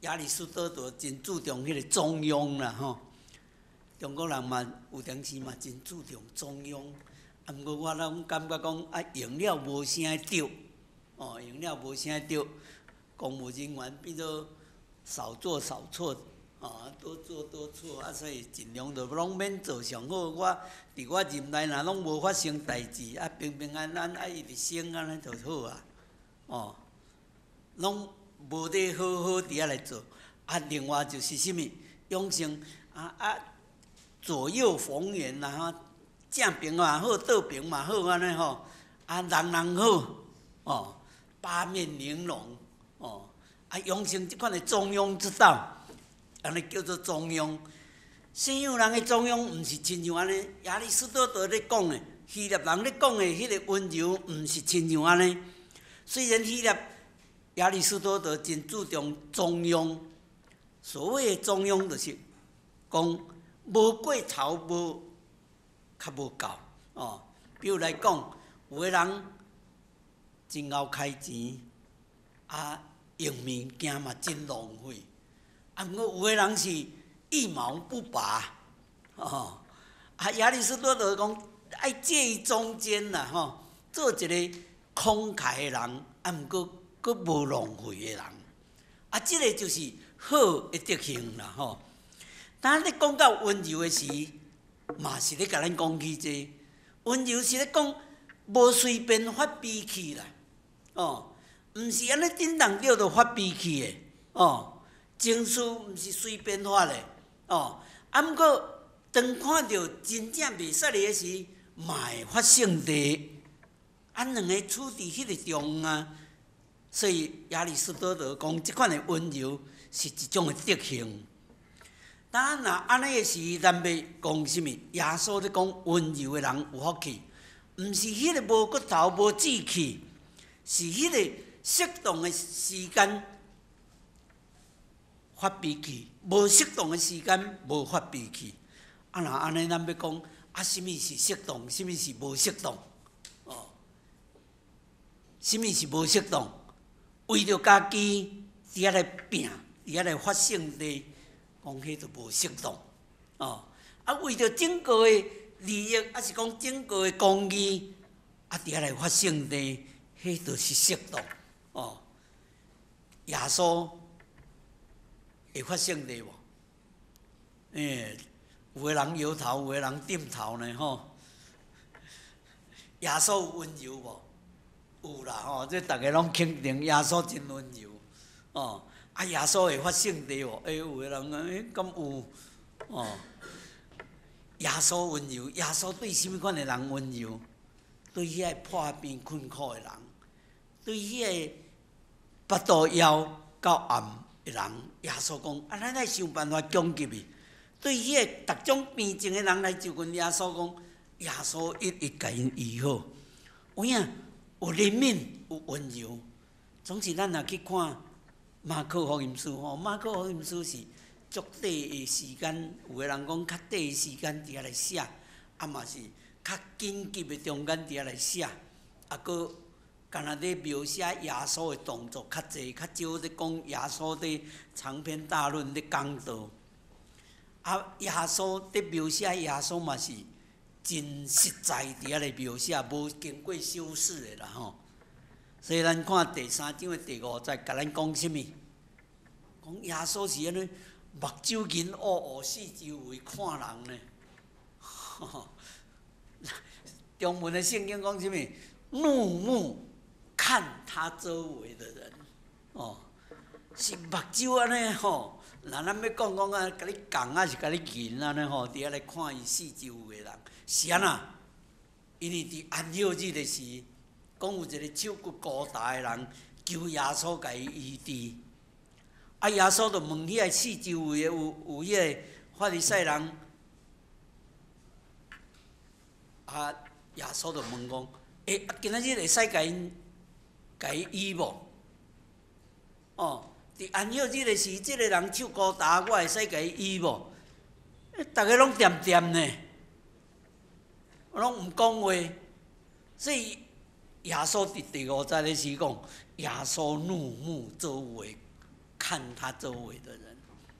亚里士多德真注重迄个中庸啦吼。中国人嘛有当时嘛真注重中庸，啊，毋过我拢感觉讲啊，用了无啥对，哦，用了无啥对，公务人员变做少做少错，哦，多做多错，啊，所以尽量就拢免做上好。我伫我任内若拢无发生代志，啊，平平安安啊，一直生安尼就好啊，哦，拢无得好好伫遐来做。啊，另外就是啥物，养成啊啊。左右逢源啦，吼，正平嘛好，倒平嘛好，安尼吼，啊，人人好，哦，八面玲珑，哦，啊，养成即款的中庸之道，安尼叫做中庸。西洋人的中庸，毋是亲像安尼，亚里士多德咧讲的，希腊人咧讲的迄个温柔，毋是亲像安尼。虽然希腊亚里士多德真注重中庸，所谓的中庸就是讲。无过头，无较无够哦。比如来讲，有个人真敖开钱，啊，用物件嘛真浪费。啊，毋过有个人是一毛不拔，哦。啊，亚里士多德讲爱介于中间啦，吼、哦，做一个慷慨的人，啊，毋过佫无浪费的人。啊，即、这个就是好的德行啦，吼、哦。当你讲到温柔的时，嘛是咧甲咱讲起这温柔是咧讲无随便发脾气啦，哦，毋是安尼顶当了就发脾气的，哦，情绪毋是随便发的，哦，啊，毋过当看到真正袂使的时，嘛会发生地，安两个处伫迄个中啊，所以亚里士多德讲即款的温柔是一种的德行。当若安尼的时，咱要讲啥物？耶稣咧讲温柔的人有福气，毋是迄个无骨头、无志气，是迄个适当的时间发脾气，无适当的时间无发脾气。啊，若安尼，咱要讲啊，啥物是适当，啥物是无适当？哦，啥物是无适当？为着家己伫遐来拼，伫遐来发生的。讲迄就无适当，哦，啊为着整个的利益，啊是讲整个的公义，啊伫遐来发生的，迄就是适当，哦。耶稣会发生的无？诶，有个人摇头，有个人点头呢，吼。耶稣有温柔无？有啦，吼，这大家拢肯定耶稣真温柔，哦。啊，耶稣会发生的哦，哎，有个人啊，哎，敢有哦？耶稣温柔，耶稣对什么款的人温柔？对迄个破病困苦的人，对迄个腹肚枵到暗的人，耶稣讲啊，咱来想办法攻击伊。对迄个逐种病症的人来就问耶稣讲，耶稣一一甲因医好。有影有怜悯，有温柔，总是咱若去看。马可福音书吼，马可福音书是足短的时间，有个人讲较短的时间伫遐来写，啊嘛是较紧急的中间伫遐来写，啊搁干那咧描写耶稣的动作较济，较少咧讲耶稣咧长篇大论咧讲道，啊耶稣咧描写耶稣嘛是真实在伫遐来描写，无经过修饰的啦吼。所以咱看第三章的第五节，甲咱讲什么？讲耶稣是安尼目睭银乌乌四周围看人呢。中文的圣经讲什么？怒目看他周围的人，哦，是目睭安尼吼。若咱要讲讲啊，甲你讲啊，是甲你银安尼吼，伫遐来看伊四周围的人，是安那？因为伫安息日的时。讲有一个手骨高大的人求耶稣甲伊医治，啊耶稣就问遐个四周围的有有迄个法利赛人，啊耶稣就问讲，诶、欸，今仔日会使甲因甲伊医无？哦，伫安息日的时，即、这个人手高大，我会使甲伊医无？逐个拢掂掂呢，拢毋讲话，所以。耶稣伫第五节咧时讲，耶稣怒目周围看他周围的人。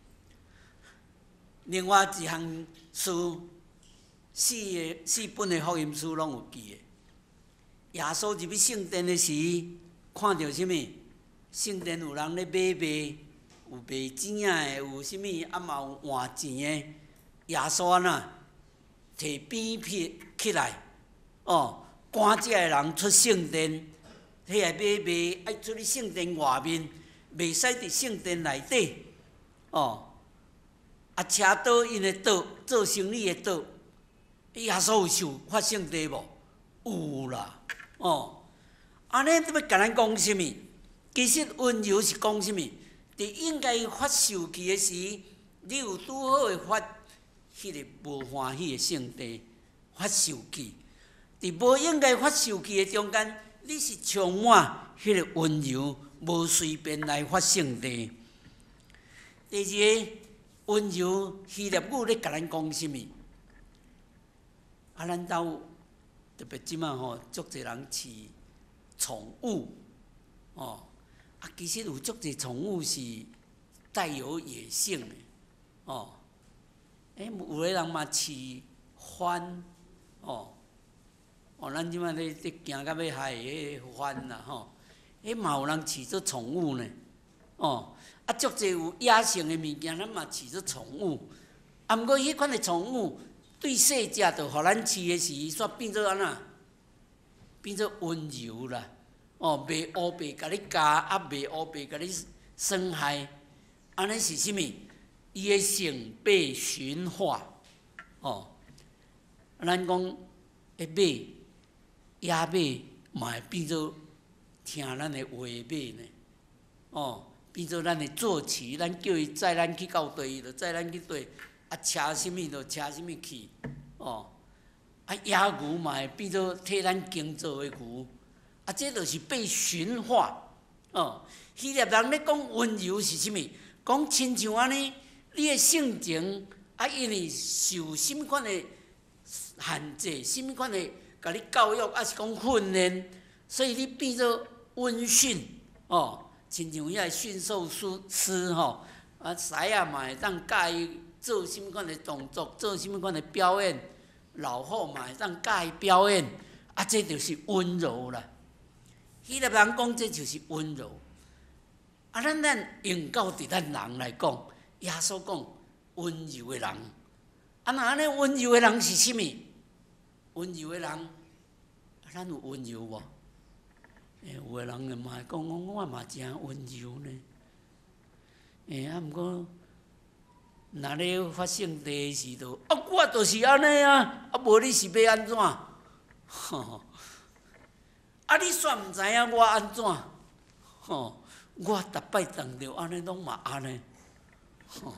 另外一项书，四个四本的福音书拢有记的。耶稣入去圣殿的时，看到什么？圣殿有人咧买卖，有卖钱的，有什么啊嘛有换钱的。耶稣啊呐，摕鞭劈起来，哦，赶这个人出圣殿。迄个买卖爱出去圣殿外面，袂使伫圣殿内底。哦，啊，车刀因的刀，做生意的刀，耶稣有受发圣地无？有啦。哦，安尼要甲咱讲什么？其实温柔是讲什么？伫应该发受气的时，你有拄好的发迄个无欢喜的圣地发受气；伫无应该发受气的中间，你是充满迄个温柔，无随便来发圣地。第二个温柔希腊语咧甲咱讲什么？啊，咱兜特别即马吼，足侪人饲宠物，哦，啊，其实有足侪宠物是带有野性的，哦，诶、欸，有个人嘛饲獾，哦，哦，咱即马咧咧行到要害迄个獾啦，吼，诶、欸，嘛有人饲做宠物呢，哦，啊，足侪有野性的物件，咱嘛饲做宠物，啊，毋过迄款的宠物。对细只，就互咱饲的时，煞变做安那？变做温柔啦。哦，袂乌白甲你咬，啊，袂乌白甲你伤害。安尼是啥物？伊的性被驯化。哦，咱讲诶马、野马嘛会变做听咱的话马呢。哦，变做咱的坐骑，咱叫伊载咱去到地，伊就载咱去地。啊，车什物就车什物去，哦，啊，野牛嘛会变做替咱耕作的牛，啊，这就是被驯化，哦。希腊人咧讲温柔是啥物？讲亲像安尼，你的性情啊，因为受什物款的限制，什物款的甲你教育，啊是讲训练，所以你变做温驯，哦，亲像遐驯兽师师吼，啊，狮仔嘛会当教伊。做什么款的动作，做什么款的表演，老虎嘛会当教伊表演，啊，这就是温柔啦。希腊人讲这就是温柔，啊，咱咱用到伫咱人来讲，耶稣讲温柔的人，啊，那安尼温柔的人是啥物？温柔的人，啊，咱有温柔无？诶，有个人嘛会讲，我嘛真温柔呢。诶，啊，毋过。若咧发生地时都，啊，我就是安尼啊，啊，无你是要安怎？吼，啊，你煞毋知影我安怎？吼，我逐摆当着安尼拢嘛安尼，吼，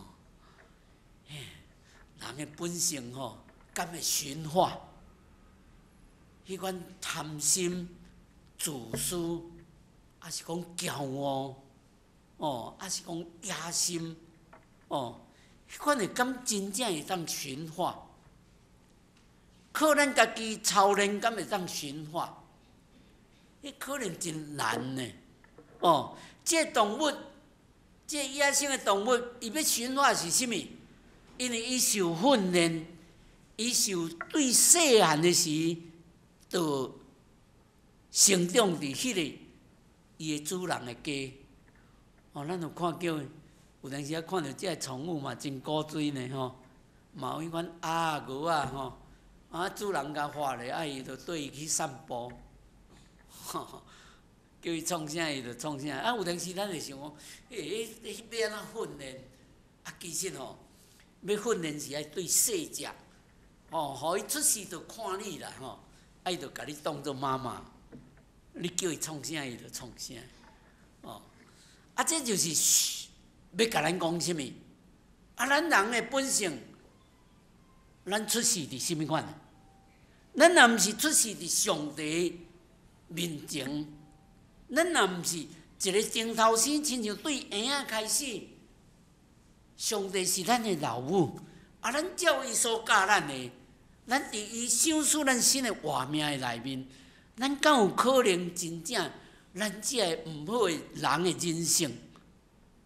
人的本性吼，敢会驯化，迄款贪心、自私，还是讲骄傲，哦，还是讲野心，哦。迄款的敢真正会当驯化，靠咱家己操练敢会当驯化，迄可能真难呢。哦，这动物，这野生的动物，伊要驯化是啥物？因为伊受训练，伊受对细汉的时，就成长伫迄个伊的主人的家。哦，咱有看叫。有当时啊，看到即个宠物嘛，真古锥呢吼，嘛有迄款鸭啊、牛啊吼，啊主人甲画咧，啊伊就缀伊去散步，吼，叫伊创啥伊就创啥。啊有当时咱会想讲，诶、欸，迄要安怎训练？啊其实吼，要训练是爱对细只，吼，互伊出世就看你啦吼，啊伊就甲你当做妈妈，你叫伊创啥伊就创啥，哦，啊这就是。要甲咱讲什么？啊，咱人的本性，咱出世伫什么款？咱若毋是出世伫上帝面前，咱若毋是一个镜头生，亲像对婴仔开始，上帝是咱的老母，啊，咱照伊所教咱的，咱伫伊想出咱新的活命的内面，咱敢有可能真正咱这个毋好的人的人性？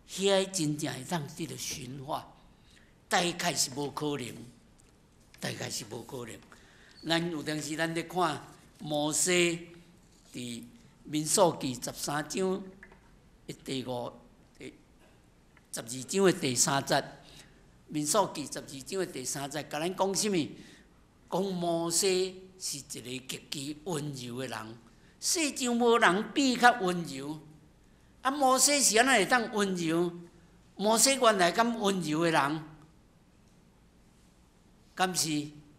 遐真正会当得到驯化，大概是无可能，大概是无可能。咱有当时咱咧看摩西伫民数记十三章的第五、第十二章的第三节，民数记十二章的第三节，甲咱讲什么？讲摩西是一个极其温柔的人，世上无人比较温柔。啊，摩西是安怎会当温柔？摩西原来敢温柔的人，敢是？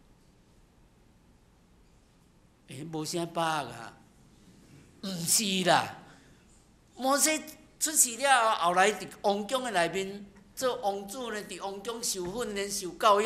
诶，无啥把握啊？毋是啦，摩西出世了后，后来伫王宫的内面做王子呢，伫王宫受训练、受教育。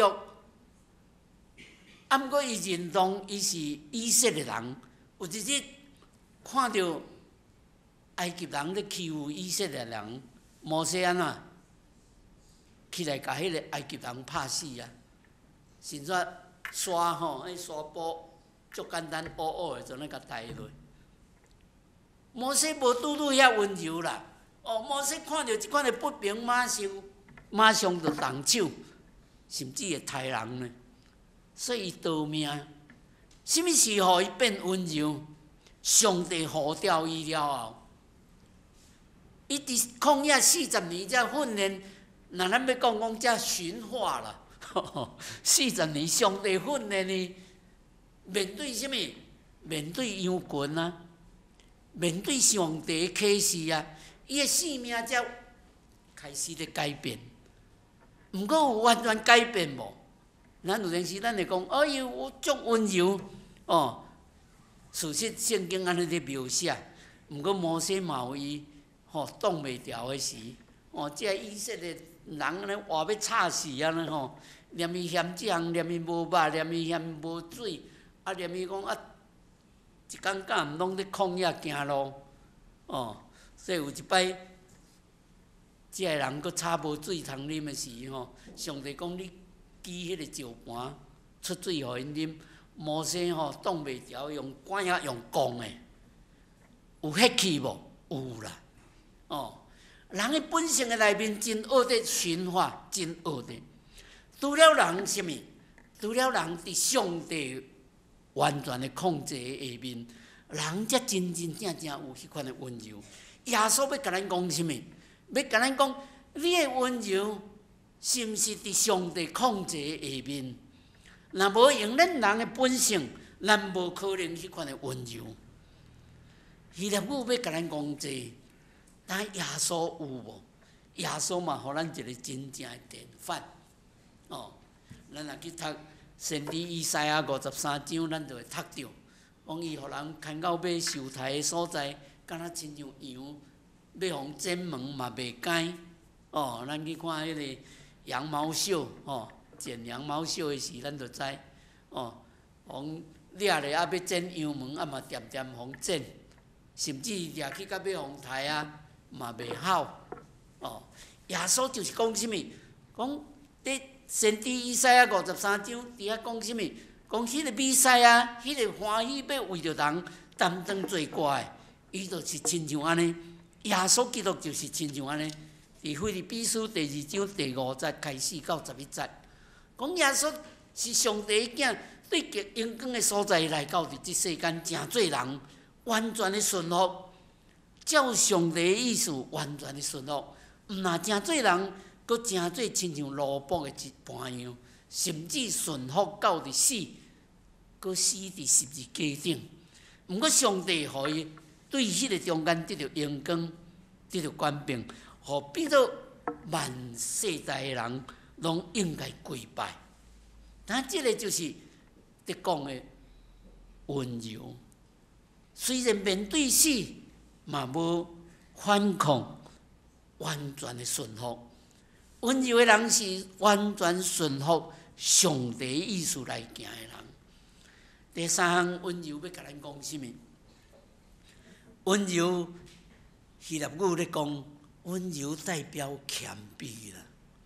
啊，毋过伊认同伊是以色列人，有一日看到埃及人咧欺负以色列人，摩西安怎起来，甲迄个埃及人拍死啊！甚至沙吼，迄沙布足简单，乌乌的，就那甲抬落。摩西无拄拄遐温柔啦，哦，摩西看到即款的不平，马上马上就动手，甚至会杀人呢。所以伊逃命，什么时互伊变温柔？上帝呼召伊了后，伊伫旷野四十年才训练。若咱要讲讲才驯化啦，四十年上帝训练伊，面对什么？面对羊群啊，面对上帝的启示啊，伊的生命才开始咧改变。毋过有完全改变无？咱有阵时咱会讲，哎呦，我足温柔哦。事实圣经安尼咧描写，毋过摩西嘛有伊吼挡袂牢的时，哦，即个以色列人安尼活要吵死安尼吼，念伊嫌即项，念伊无肉，念伊嫌无水，啊念伊讲啊，一工敢毋拢咧旷野行路，哦，所以有一摆，即个人佫吵无水通啉的时吼，上帝讲你举迄个石盘出水互因啉，摩西吼挡袂牢，用管仔用讲的，有血气无？有啦，哦。人的本性的内面真恶的驯化，真恶的。除了人什么？除了人伫上帝完全的控制的下面，人才真真正正有迄款的温柔。耶稣要甲咱讲什么？要甲咱讲，你的温柔是毋是伫上帝控制的下面？若无用咱人的本性，咱无可能迄款的温柔。希腊语要甲咱讲这。但耶稣有无？耶稣嘛，互咱一个真正的典范。哦，咱若去读先知以赛亚五十三章，咱就会读到，讲伊互人牵到尾受害的所在，敢若亲像羊，要互剪毛嘛袂改。哦，咱去看迄个羊毛秀，哦，剪羊毛秀的时，咱就知，哦，互掠咧啊要剪羊毛，啊嘛点点互剪，甚至掠去到要互刣啊。嘛袂好哦，耶稣就是讲什么？讲伫先知以赛亚五十三章伫遐讲什么？讲迄个弥赛亚，迄个欢喜要为着人担当罪过的，伊就是亲像安尼。耶稣基督就是亲像安尼。伫腓立比书第二章第五节开始到十一节，讲耶稣是上帝的囝，对极阳光的所在来到伫即世间，诚做人完全的顺服。照上帝的意思，完全的顺服，毋若诚做人，佫诚做亲像奴仆的一般样，甚至顺服到伫死，佫死伫十字架顶。毋过上帝互伊对迄个中间得到荣光，得到权柄，互变做万世代的人拢应该跪拜。但即个就是伫讲的温柔，虽然面对死。嘛无反抗，完全的顺服。温柔的人是完全顺服上帝的意思来行的人。第三项温柔要甲咱讲什么？温柔希腊语咧讲，温柔代表谦卑啦。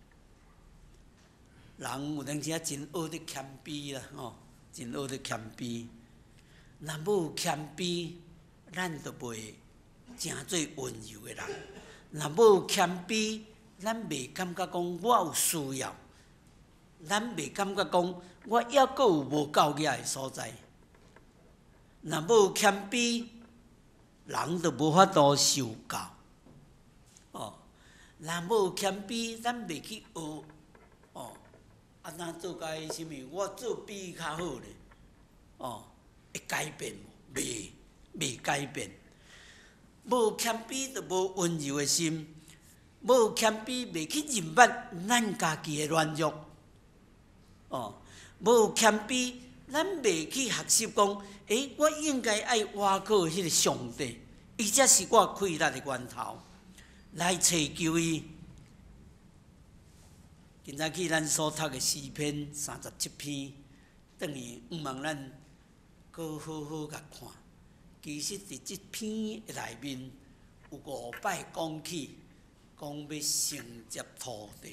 人有当时啊真学得谦卑啦，吼，真学得谦卑。若无谦卑，咱就袂诚做温柔的人， 若无谦卑，咱袂感觉讲我有需要，咱袂感觉讲我还阁有无够野的所在。若无谦卑，人就无法度受教。哦，若无谦卑，咱袂去学。哦，啊，那做该啥物？我做比伊较好咧。哦，会改变无？袂，袂改变。无谦卑就无温柔的心，无谦卑袂去认捌咱家己的软弱。哦，无谦卑，咱袂去学习讲，诶，我应该爱倚靠迄个上帝，伊才是我快乐的源头，来找求伊。今早起咱所读的诗篇三十七篇，等于毋望咱搁好好甲看。其实伫即篇的内面有五摆讲起，讲要承接土地。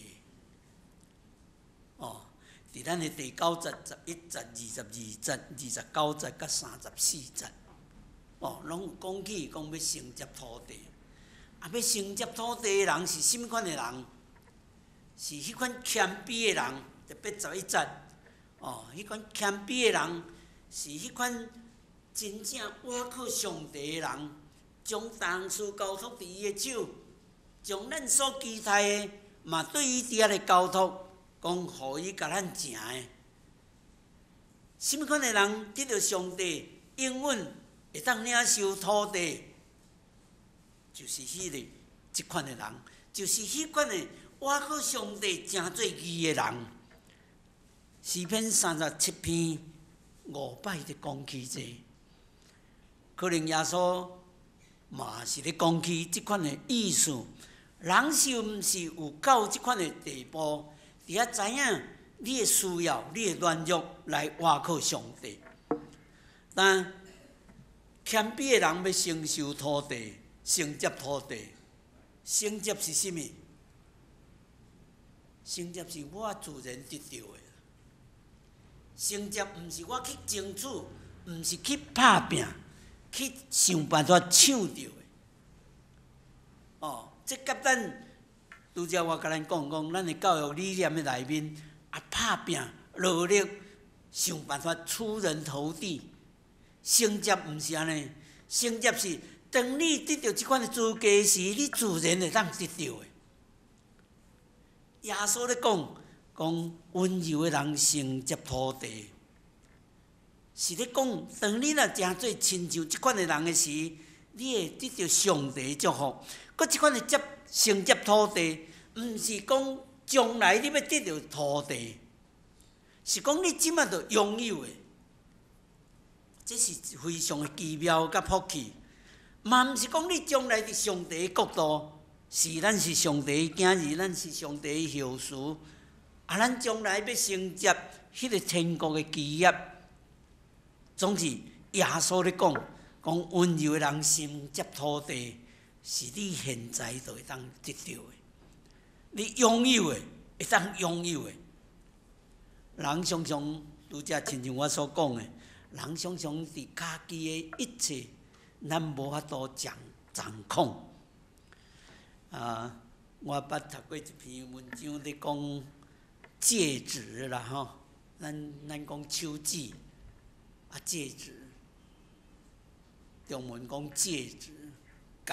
哦，伫咱的第九节、十一节、二十二节、二十九节甲三十四节，哦，拢有讲起讲要承接土地。啊，要承接土地的人是甚物款的人？是迄款谦卑的人，特别十一节。哦，迄款谦卑的人是迄款。真正倚靠上帝的人，将当事交托伫伊的手，将咱所期待的嘛对伊伫遐个交托，讲互伊甲咱成的。什物款的人得到上帝应允，会当领受土地，就是迄个即款的人，就是迄款的倚靠上帝诚做义的人。诗篇三十七篇五摆伫讲起这。可能耶稣嘛是咧讲起即款的意思，人是毋是有到即款的地步，伫遐知影你的需要、你的软弱来倚靠上帝。但谦卑的人要承受土地、承接土地，承接是甚物？承接是我自然得到的。承接毋是我去争取，毋是去拍拼。去想办法抢到的，哦，这甲咱拄则我甲咱讲讲，咱的教育理念的内面，啊，拍拼、努力，想办法出人头地。承接毋是安尼，承接是当你得到即款的资格时，你自然会当得到的。耶稣咧讲，讲温柔的人承接土地。是咧讲，当你若诚做亲像即款的人的时，你会得到上帝的祝福。佮即款的接承接土地，毋是讲将来你要得到土地，是讲你即摆就拥有的。这是非常的奇妙甲福气，嘛毋是讲你将来伫上帝的国度，是咱是上帝的囝儿，咱是上帝的后嗣，啊，咱将来要承接迄个天国的基业。总是耶稣咧讲，讲温柔的人承接土地，是你现在就会当得到的，你拥有的会当拥有的。人常常拄则亲像我所讲的，人常常伫家己的一切，咱无法度掌掌控。啊，我捌读过一篇文章咧讲戒指啦吼，咱咱讲手指。啊，戒指，中文讲戒指戒。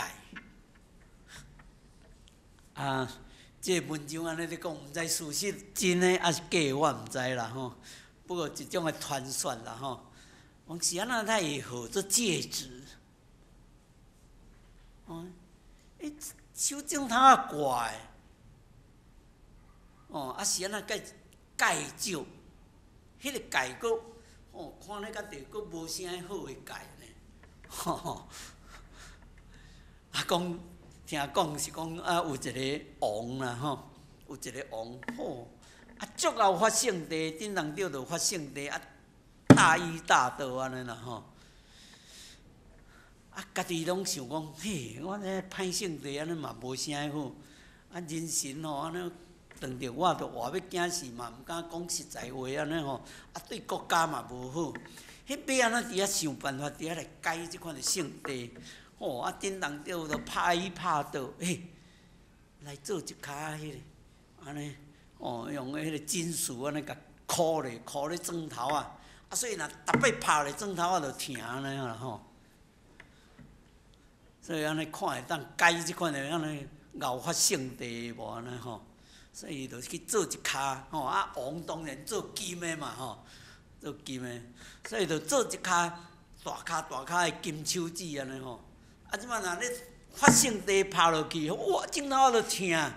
啊，这个文章安尼咧讲，毋知事实真诶还是假，我毋知啦吼。不过一种诶传说啦吼，讲是安怎才会号做戒指？哦，诶，手指头啊怪，哦，啊是安怎介介少？迄个介个。哦，看咧，甲地佫无啥好诶界呢，吼吼。啊，讲听讲是讲啊，有一个王啦吼，有一个王吼，啊，足后发圣地，顶人着着发圣地，啊，大依大道安尼啦吼。啊，家己拢想讲，嘿，我这歹圣地安尼嘛无啥好，啊，人神吼安尼。当着我着活要惊死嘛，毋敢讲实在话安尼吼，啊对国家嘛无好，迄要安怎伫遐想办法，伫遐来改即款的圣地，吼啊顶人着着拍伊拍倒，嘿， 来做一卡迄个，安尼，哦，用迄个金属安尼甲箍咧，箍咧砖头啊，啊，所以若逐摆拍咧砖头啊，就疼安尼啦吼。所以安尼看会当解即款的安尼熬发性地无安尼吼，所以就去做一卡吼，啊，王当然做金的嘛吼，做金的，所以就做一卡大卡大卡的金手指安尼吼，啊，即摆若咧发性地拍落去，哇，枕头仔就疼，啊，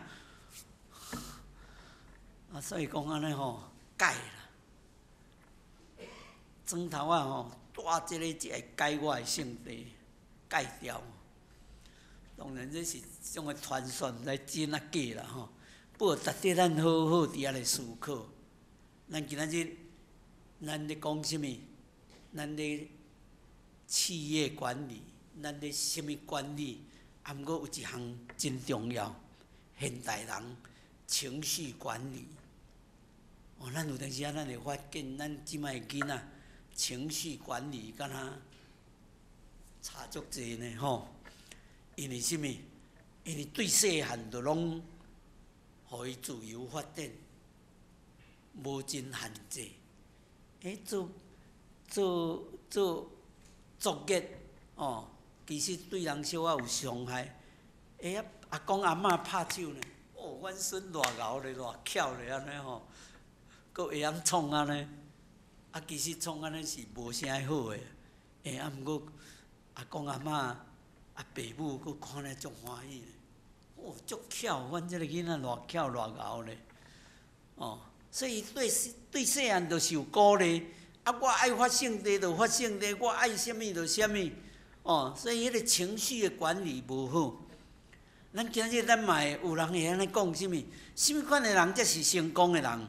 所以讲安尼吼，解啦，砖头仔吼，带即个就会解我的性地，解掉。当然，这是种个传说，毋知真啊假啦吼。不过，值得咱好好伫遐来思考。咱今仔日，咱咧讲什么？咱咧企业管理，咱咧什么管理？啊，毋过有一项真重要，现代人情绪管理。哦，咱有当时啊，咱会发现，咱即摆囡仔情绪管理敢若差足济呢吼。因为什么？因为对细汉就拢，互伊自由发展，无真限制。诶，做做做作业哦，其实对人小可有伤害。诶，阿公阿嬷拍手呢，哦，阮孙偌敖咧，偌巧咧安尼吼，佫会晓创安尼。啊，其实创安尼是无啥好诶。诶，啊，毋过阿公阿嬷。啊，爸母佫看咧足欢喜咧，哦，足巧，阮即个囡仔偌巧偌敖咧，哦，所以对对细汉就受鼓励，啊，我爱发性地就发性地，我爱啥物就啥物，哦，所以迄个情绪的管理无好。咱今日咱嘛会有人会安尼讲啥物？啥物款的人才是成功的人？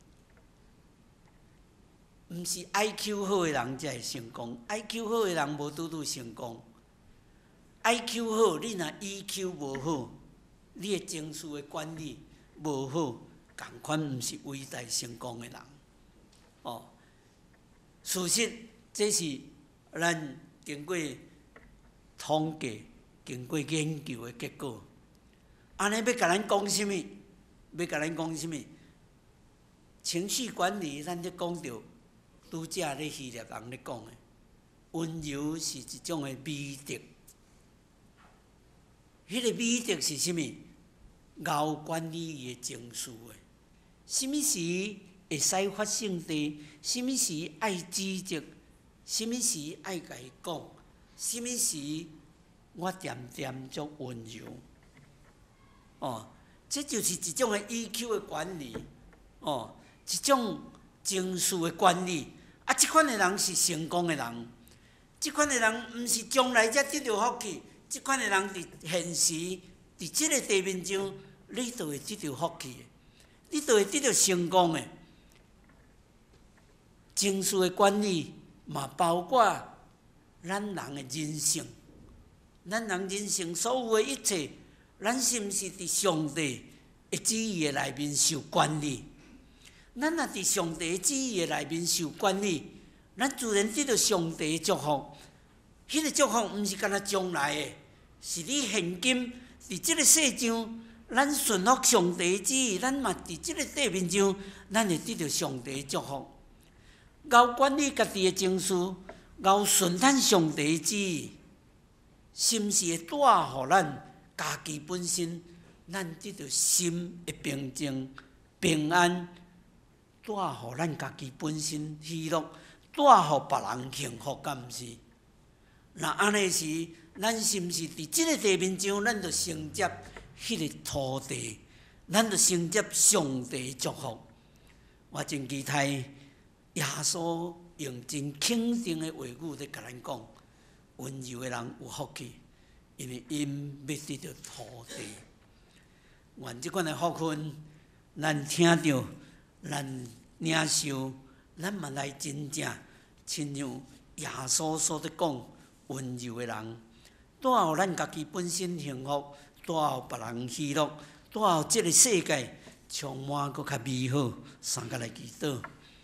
毋是 I Q 好的人才会成功 ，I Q 好的人无拄拄成功。I Q 好，你若 E Q 无好，你的情绪的管理无好，共款毋是伟大成功的人。哦，事实这是咱经过统计、经过研究的结果。安尼要甲咱讲啥物？要甲咱讲啥物？情绪管理，咱咧讲到拄则咧希腊人咧讲的，温柔是一种的美德。迄个美德是啥物？熬管理伊的情绪的。什么时会使发性地？什么时爱指责？什么时爱甲伊讲？什么时我点点足温柔？哦，这就是一种的 E Q 的管理。哦，一种情绪的管理。啊，即款的人是成功的人。即款的人毋是将来才得到福气。即款的人伫现时，伫即个地面上，你就会得到福气的，你就会得到成功的。情绪的管理嘛，包括咱人的人生，咱人人生所有的一切，咱是毋是伫上帝的旨意的内面受管理？咱若伫上帝的旨意的内面受管理，咱自然得到上帝的祝福。迄个祝福毋是干那将来的。是你现今伫即个世上，咱顺服上帝的旨意，咱嘛伫即个地面上，咱会得到上帝的祝福。熬管理家己的情绪，熬顺咱上帝的旨意，是毋是会带互咱家己本身，咱得到心的平静、平安，带互咱家己本身喜乐，带互别人幸福，敢毋是？那安尼时，咱是毋是伫即个地面上，咱就承接迄个土地，咱就承接上帝的祝福。我真期待耶稣用真肯定的话语咧甲咱讲，温柔的人有福气，因为因要得到土地。愿即款的福分，咱听到，咱领受，咱嘛来真正亲像耶稣所咧讲。温柔的人，带互咱家己本身幸福，带互别人喜乐，带互即个世界充满搁较美好。三甲来祈祷，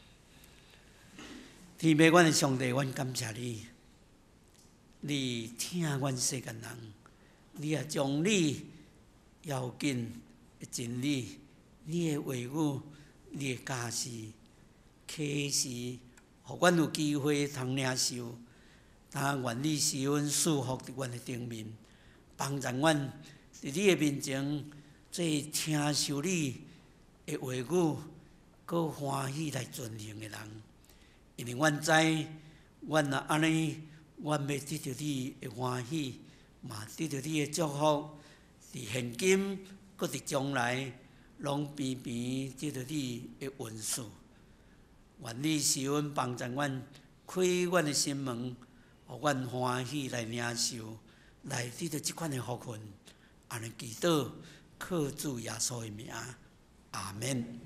天父，阮的上帝，阮感谢你，你听阮世间人，你也将你要紧的真理，你的话语，你的教示，启示，互阮有机会通领受。但愿你施恩祝福伫阮的顶面，帮助阮伫你的面前，做听受你的话语，搁欢喜来遵行的人。因为阮知，阮若安尼，阮要得到你的欢喜，嘛得到你的祝福，伫现今，搁伫将来，拢偏偏得到你的恩赐。愿你施恩帮助阮，开阮的心门。互阮欢喜来领受，来得到即款的福分，安尼祈祷，靠主耶稣的名，阿免。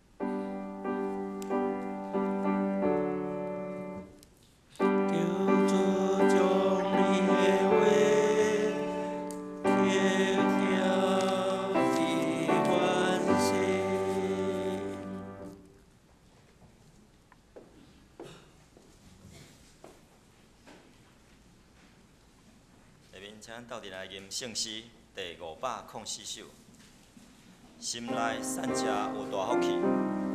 请到底来吟圣诗第五百零四首，心内善者有大福气。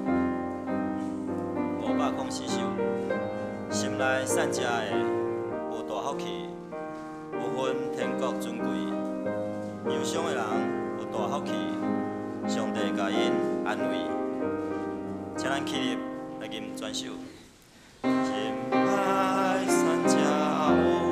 五百零四首，心内善者的有大福气，有分天国尊贵。忧伤的人有大福气，上帝甲因安慰。请咱起立来吟全首。心内善者有。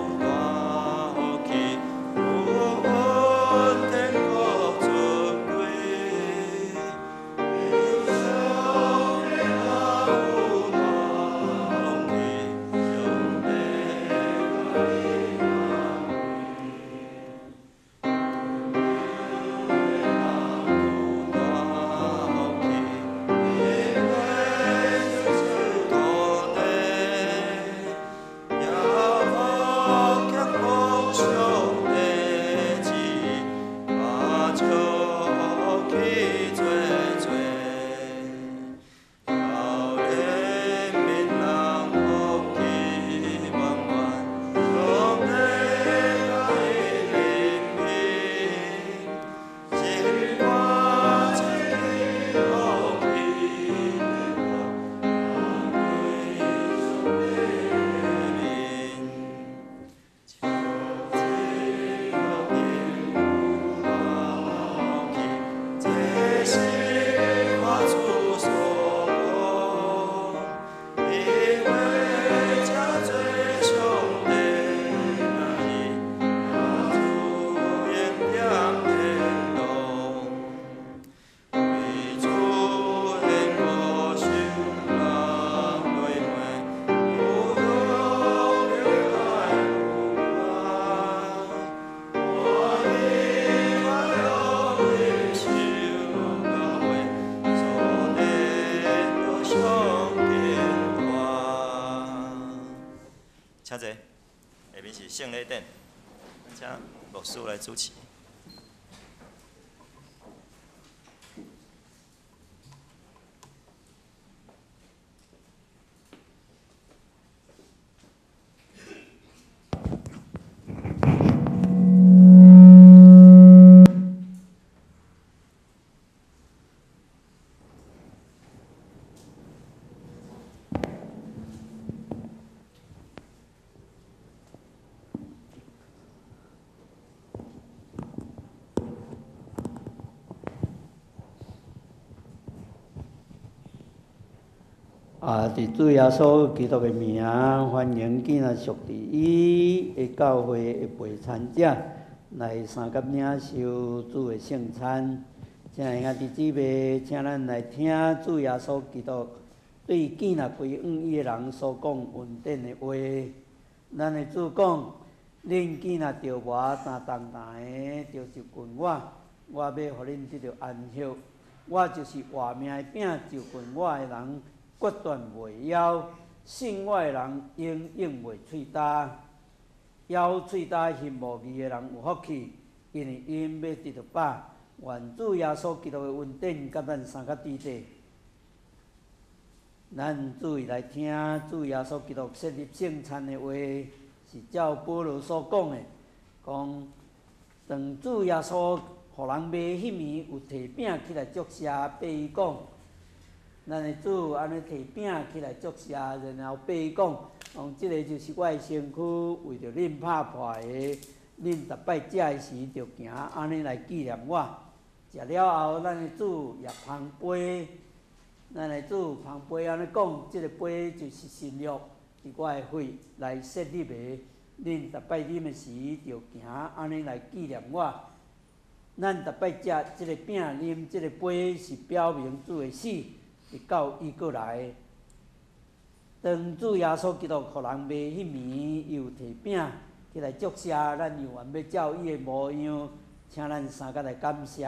请坐，下面是圣礼典，请牧师来主持。 啊！伫主耶稣基督的名，欢迎今仔属伫伊的教会的陪餐者来参甲领受主的圣餐。请兄弟姊妹，请咱来听主耶稣基督对见若归往伊的人所讲恩典的话。咱的主讲：恁见若着我担重担的，着就近我，我要互恁得到安息。我就是活命的饼，就近我的人。决断袂枵，信我的人永永袂喙焦。枵喙焦、行无义的人有福气，因为因要得到饱。愿主耶稣基督的恩典甲咱三个伫地。咱注意来听主耶稣基督设立圣餐的话，是照保罗所讲的，讲当主耶稣互人卖迄暝有摕饼起来祝谢，爬伊讲，咱的主安尼摕饼起来祝谢，然后爬伊讲，讲即个就是我的身躯，为着恁拍破的，恁逐摆食的时着行，安尼来纪念我。食了后，咱的主也捧杯，咱的主捧杯安尼讲，即、这个杯就是新约，伫我的血来设立的。恁逐摆啉的时着行，安尼来纪念我。咱逐摆食即个饼，啉即个杯，是表明主的死，是到伊过来。当主耶稣基督互人卖迄暝，又摕饼起来祝谢，咱又愿要照伊的模样，请咱三甲来感谢。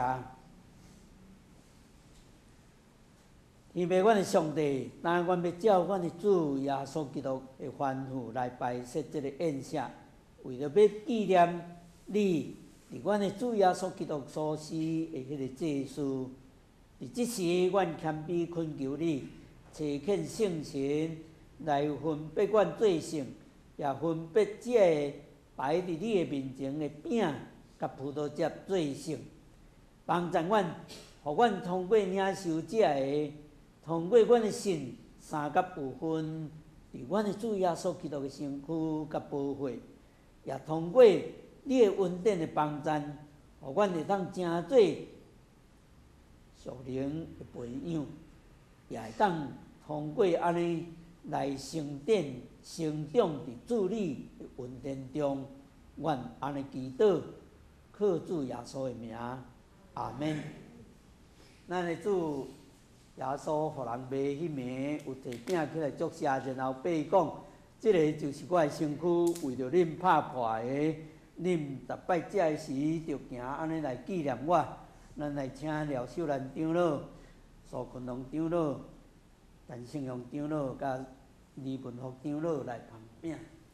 天父，阮的上帝，当阮要照阮的主耶稣基督的吩咐来摆设即个宴席，为了要纪念你伫阮的主耶稣基督所施的迄个祭司。伫即时，阮谦卑恳求你，找恳圣神来分别阮罪性，也分别即个摆伫你的面前的饼甲葡萄汁罪性，帮助阮，互阮通过领受这个。通过阮的信，三甲有份伫阮的主耶稣基督的身躯甲保护，也通过你的恩典的帮助，互阮会当成做属灵的培养，也会当通过安尼来成长、成长伫主你的恩典中。阮安尼祈祷，靠主耶稣的名，阿门。咱的主。耶稣互人卖迄暝，有摕饼起来祝谢，然后爬伊讲：即、这个就是我的身躯，为着恁拍破的，恁逐摆食的时着行，安尼来纪念我。咱来请廖秀兰长老、苏群龙长老、陈胜荣长老、甲李文福长老来捧饼。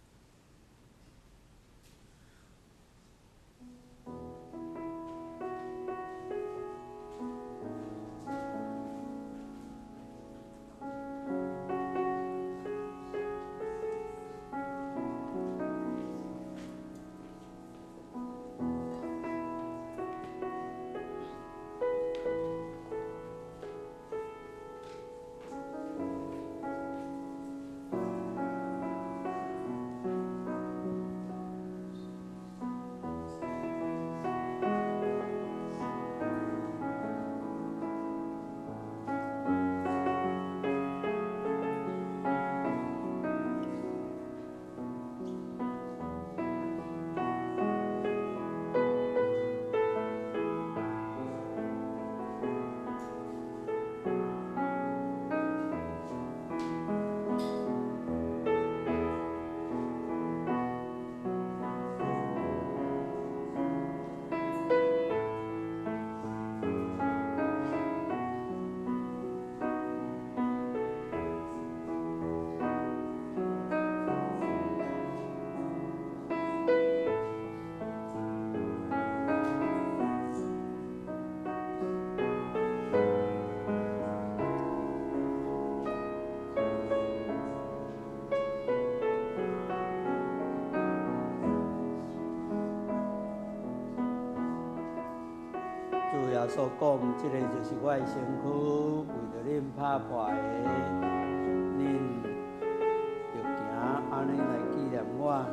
所讲，即、这个就是我的身躯，为着恁拍破的，恁着行安尼来纪念我。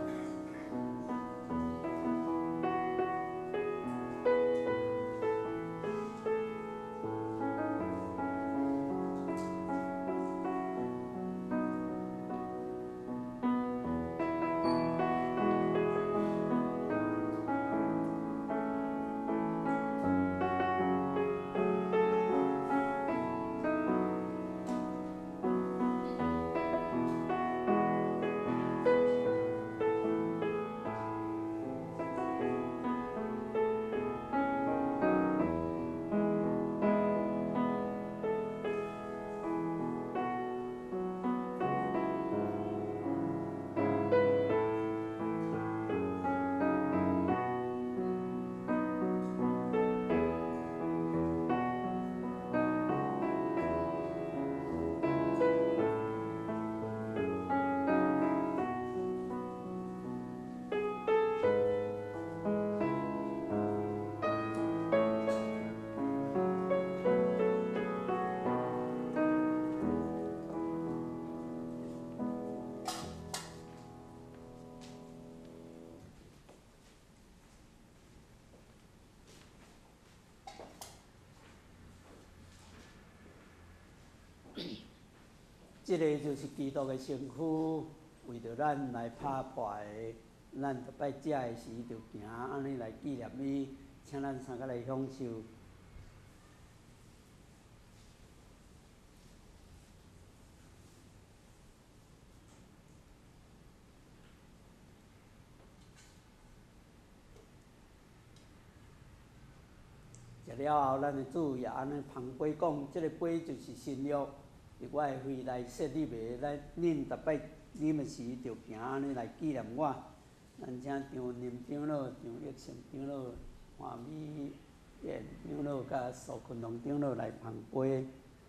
这个就是基督的身躯，为着咱来拍破的，咱着拜食的时着行安尼来纪念伊，请咱三个来享受。食了后，咱的主也安尼旁杯讲，即、这个杯就是新约，伫我的肺内设立的。咱恁逐摆啉的时，着行安尼来纪念我。咱请张林长老、张益成长老、黄美燕长老、甲苏坤龙长老来旁杯。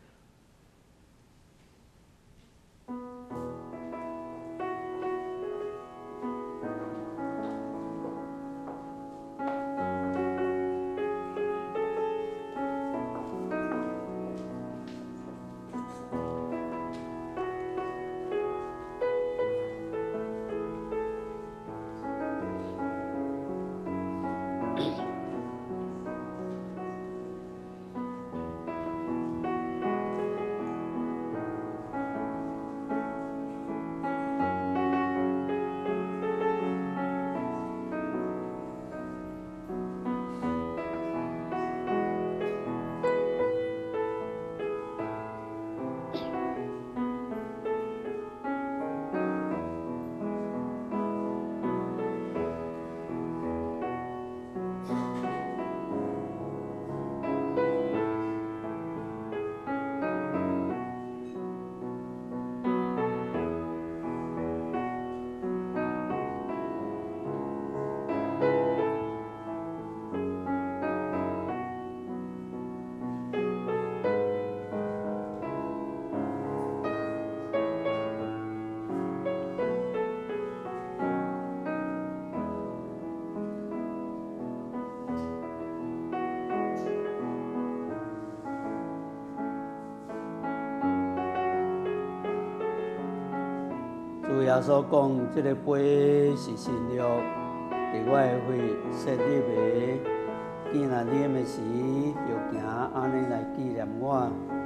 主耶稣讲，即、这个杯是新约，伫我的肺设立的，见若啉的时，就行安尼来纪念我。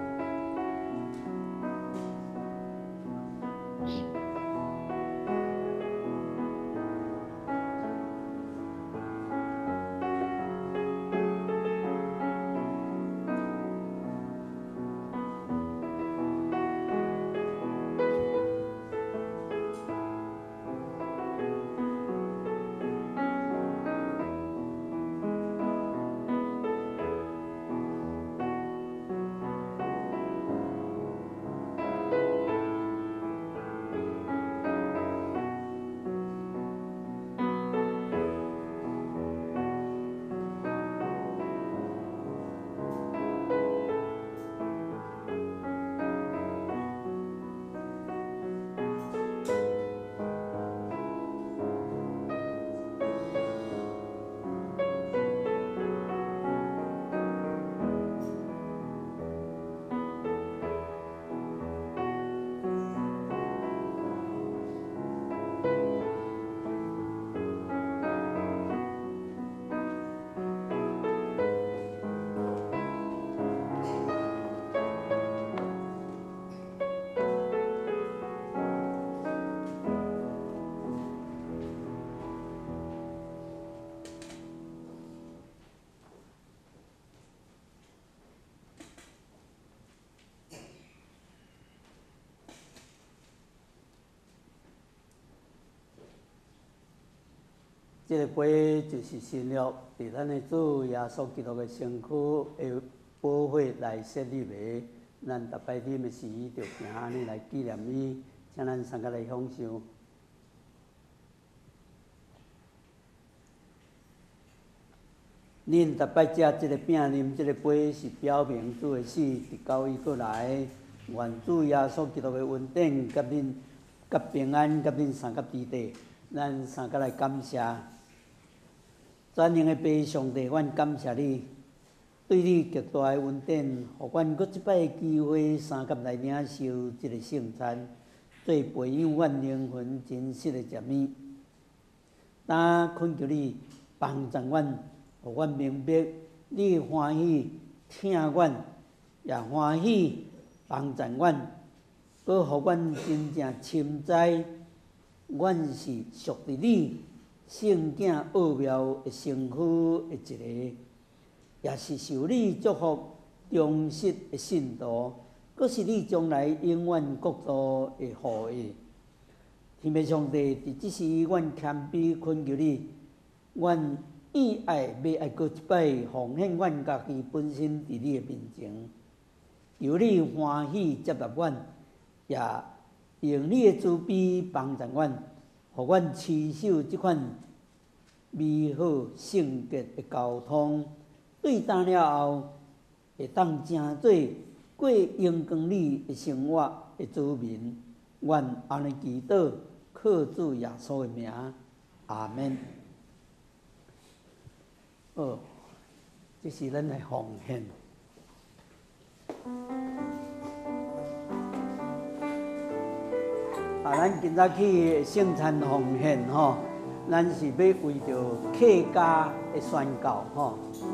这个杯就是新约，伫咱的主耶稣基督的身躯的宝血来设立的。咱逐摆啉的时，就行安尼来纪念伊，请咱三个来享受。恁逐摆食这个饼、啉这个杯，是表明主的死伫到伊过来。愿主耶稣基督的恩典，甲恁、甲平安，甲恁三个伫地。咱三个来感谢。全能的爸上帝，阮感谢你，对你极大的恩典，互阮搁一摆机会，三甲来领受这个圣餐，做培养阮灵魂真实的食物。但恳求你帮助阮，互阮明白你欢喜听阮，也欢喜帮助阮， 搁互阮真正深知，阮是属于你圣囝奥妙的身躯的一个，也是受你祝福忠实的信徒，搁是你将来永远国度的后裔。天父上帝，伫即时，阮谦卑恳求你，阮意爱要爱搁一摆奉献阮家己本身伫你的面前，由你欢喜接纳阮，也用你的慈悲帮助阮，互阮持守即款美好圣洁的交通，对答了后，会当正做过荣光你的生活的子民。愿安尼祈祷，靠主耶稣的名，阿门。哦，这是咱的奉献。啊，咱今早去圣餐奉献吼，咱是要为着客家的宣教吼。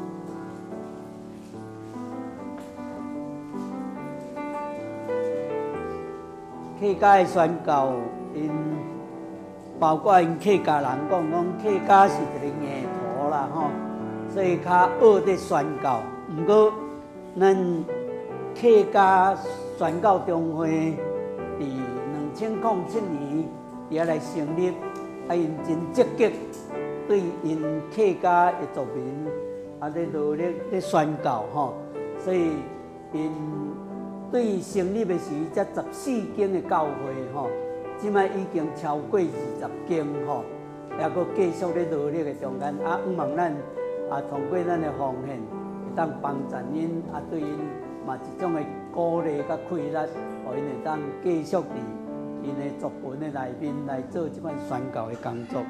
客家的宣教，因包括因客家人讲讲，客家是一个硬土啦吼，所以较学得宣教。毋过，咱客家宣教中会伫两千零七年也来成立，啊，因真积极对因客家的族民啊咧努力咧宣教吼，所以因。对成立的时，才十四间的教会吼，即摆已经超过二十间吼，也阁继续咧努力的中间啊，希望咱啊通过咱的奉献，会当帮助因啊，对因嘛一种的鼓励甲气力，互因会当继续伫因的族群的内面来做即款宣教的工作。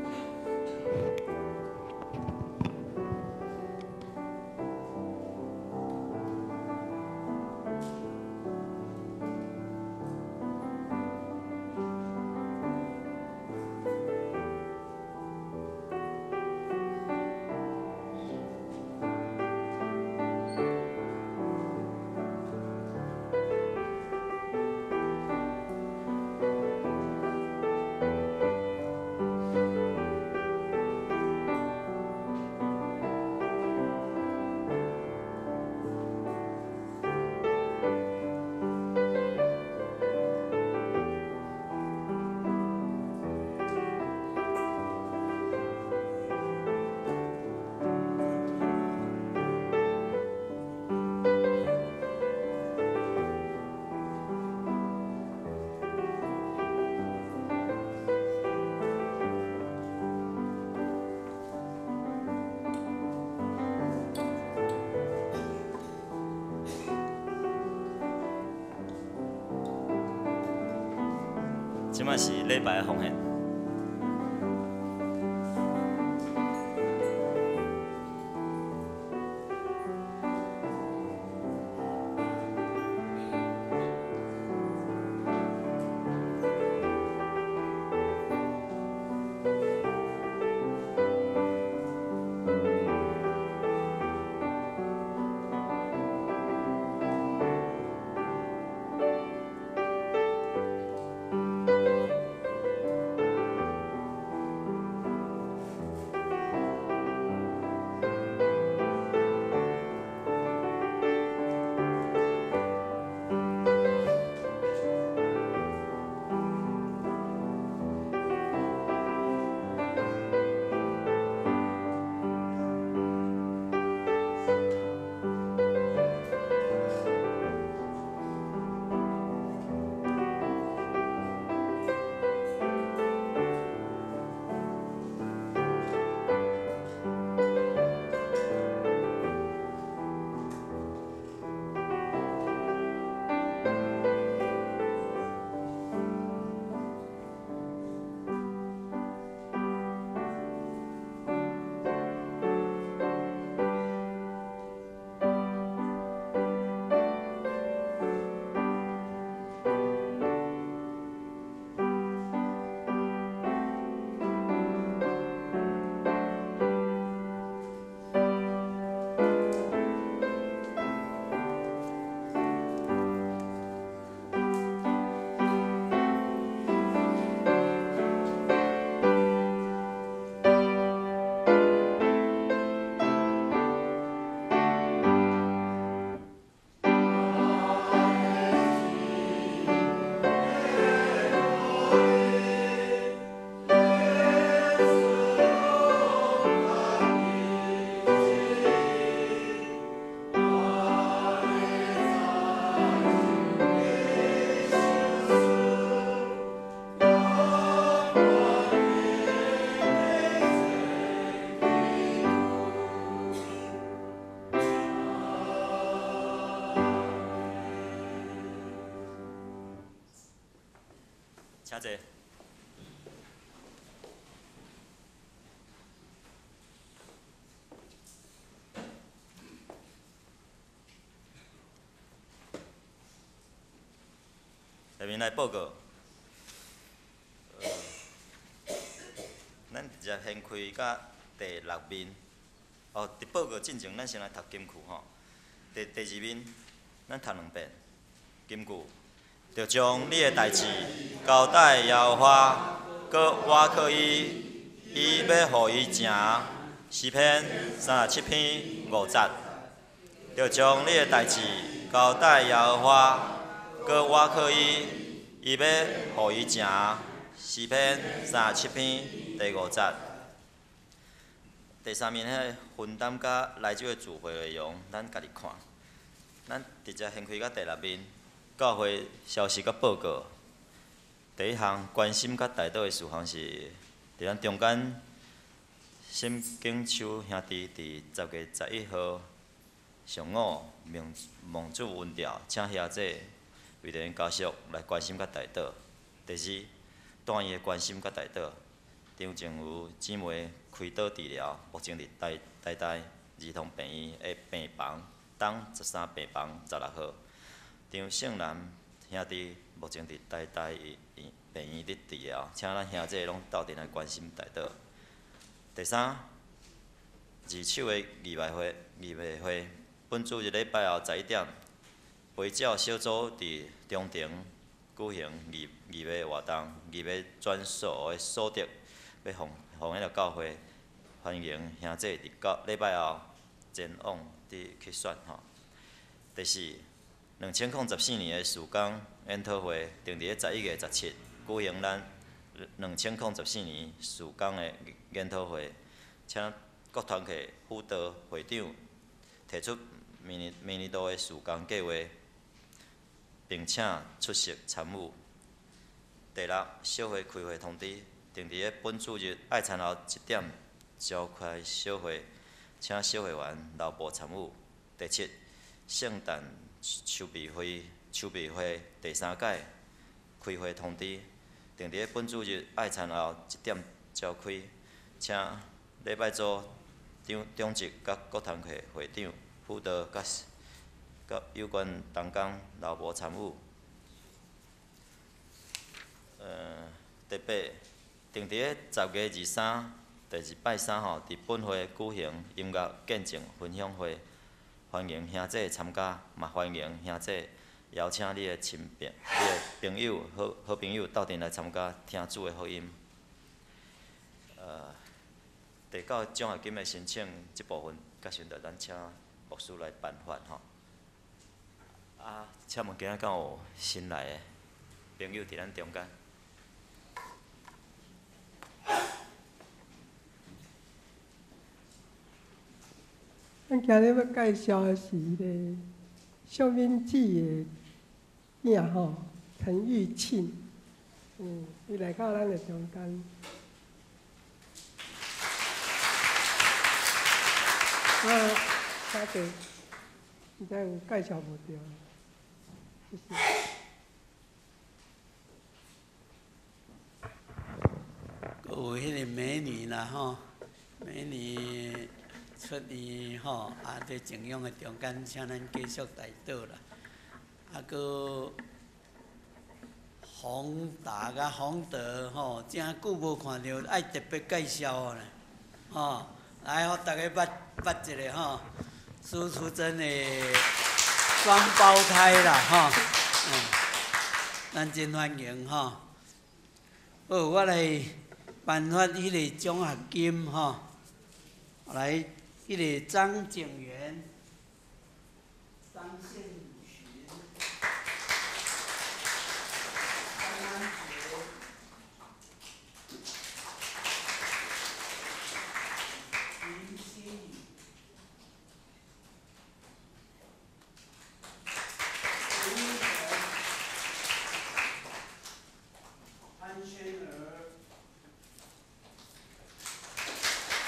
即摆是礼拜的奉献。 请坐。下面来报告。呃，咱直接先开到第六面。哦，伫报告进前，咱先来读金句吼。第第二面，咱读两遍。金句，着将你的代志交代耶和华，搁我可以，伊要互伊成。诗篇三十七篇五节，着将你的代志交代耶和华。搁我可以，伊要互伊成。诗篇三十七篇第五节。第三面迄分担甲来这个聚会内容，咱家己看。咱直接先开到第六面，教会消息甲报告。第一项关心甲带导的事项是，伫咱中间，沈景秋兄弟伫十月十一号上午梦梦主温调，请兄姐为着因家属来关心甲带导。第二，单一的关心甲带导，张静茹姊妹开刀治疗，目前伫台台大儿童病院的病房，东十三病房十六号。张胜男兄弟目前伫台大医病院伫治疗，请咱兄姐拢斗阵来关心带导。第三，二手的义卖会，义卖会本主日礼拜后十一点，陪教小组伫中庭举行义义卖活动，义卖转所的所得要奉奉迄个教会，欢迎兄姐伫到礼拜后前往伫去选吼。第四，两千零十四年的曙光研讨会定伫十一月十七举行咱两千零十四年曙光的研讨会，请各团体辅导会长提出明年明年度的曙光计划，并请出席参与。第六，小会开会通知定伫咧本主日爱餐后一点召开小会，请小会员留步参与。第七，圣诞筹备会筹备会第三届开会通知定伫咧本主日爱餐后一点召开，请礼拜组长长职甲各团体会长、辅导甲甲有关同工留步参与。呃，第八，定伫咧十月二三第二拜三吼，伫本会举行音乐见证分享会，欢迎兄姐参加，嘛欢迎兄姐邀请你的亲朋、你的朋友、好好朋友斗阵来参加听主的福音。呃，第九奖学金的申请即部分，甲先着咱请牧师来颁发吼。啊，请问今仔敢有新来的朋友伫咱中间？ 咱今日要介绍的是迄个肖敏姊的囝吼，陈玉庆，嗯，伊来到咱的中间。啊，嘉姐，毋知有介绍无着？谢谢。 各位迄个美女啦吼，美女。出年吼，啊，伫静养的中间，请咱继续带导啦。啊，搁宏达甲宏德吼，真久无看到，爱特别介绍咧。吼，来，互大家捌捌一下吼，苏淑珍的双胞胎啦吼，嗯，咱真欢迎吼。好，我来颁发迄个奖学金吼，来。迄个张景元、张宪群、张安杰、林心宇、陈一晨、潘轩儿。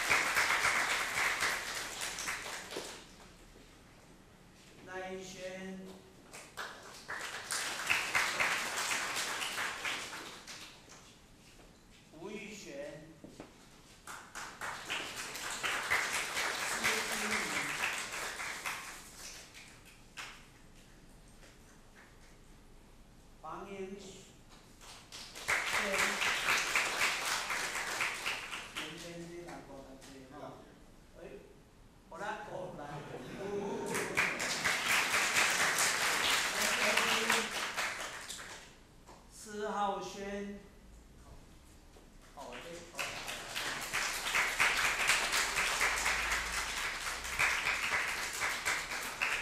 赖轩、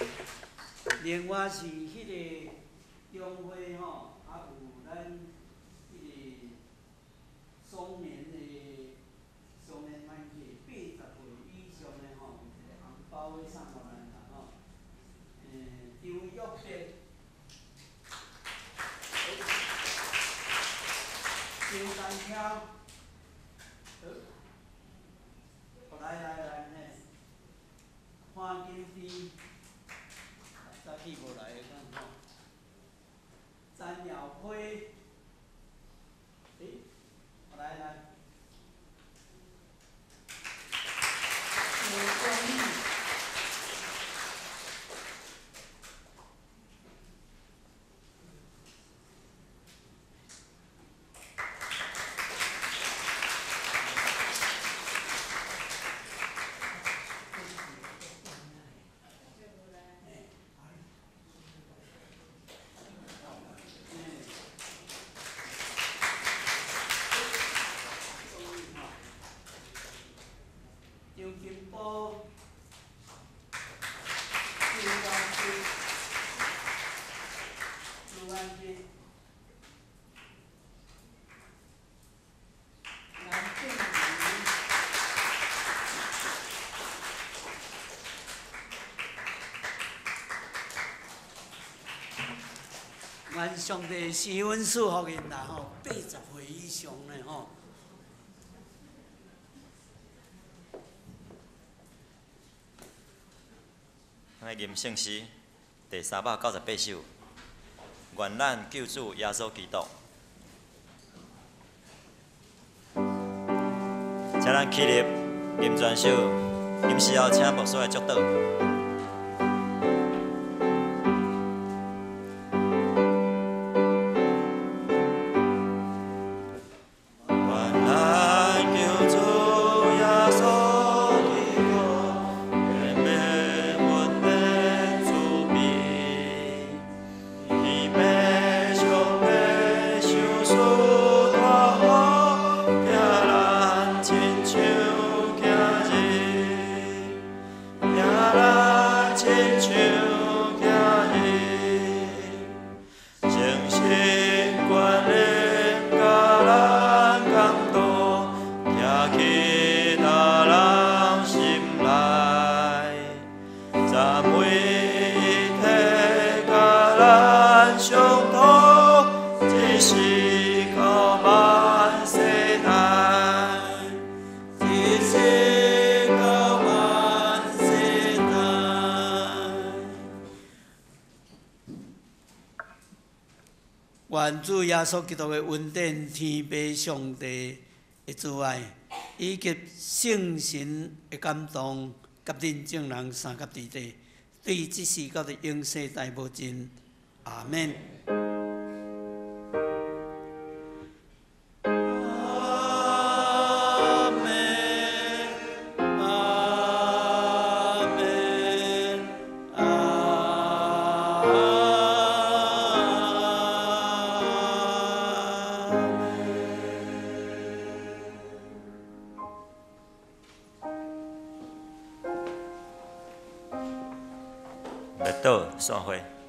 另外是迄个中会吼，还有咱迄个双年的双年班级八十岁以上的吼，有一个红包要送互咱啦吼。诶，张玉德。 张单挑，来来来，嘿，潘金飞，早起无来的讲吼，詹耀辉，诶，来来，吴光义。 张金波、朱光辉、朱安基、蓝正宇、愿上帝施恩赐福因啦吼，八十岁以上的吼。 咱念圣诗第三百九十八首，愿咱救主耶稣基督。请咱起立念全首，吟诗后请牧师来祝祷。 愿主耶稣基督的恩典、天父上帝的慈爱，以及圣神的感动，甲恁众人三甲伫地，对即世界的永世大无尽。阿免。 来倒散会。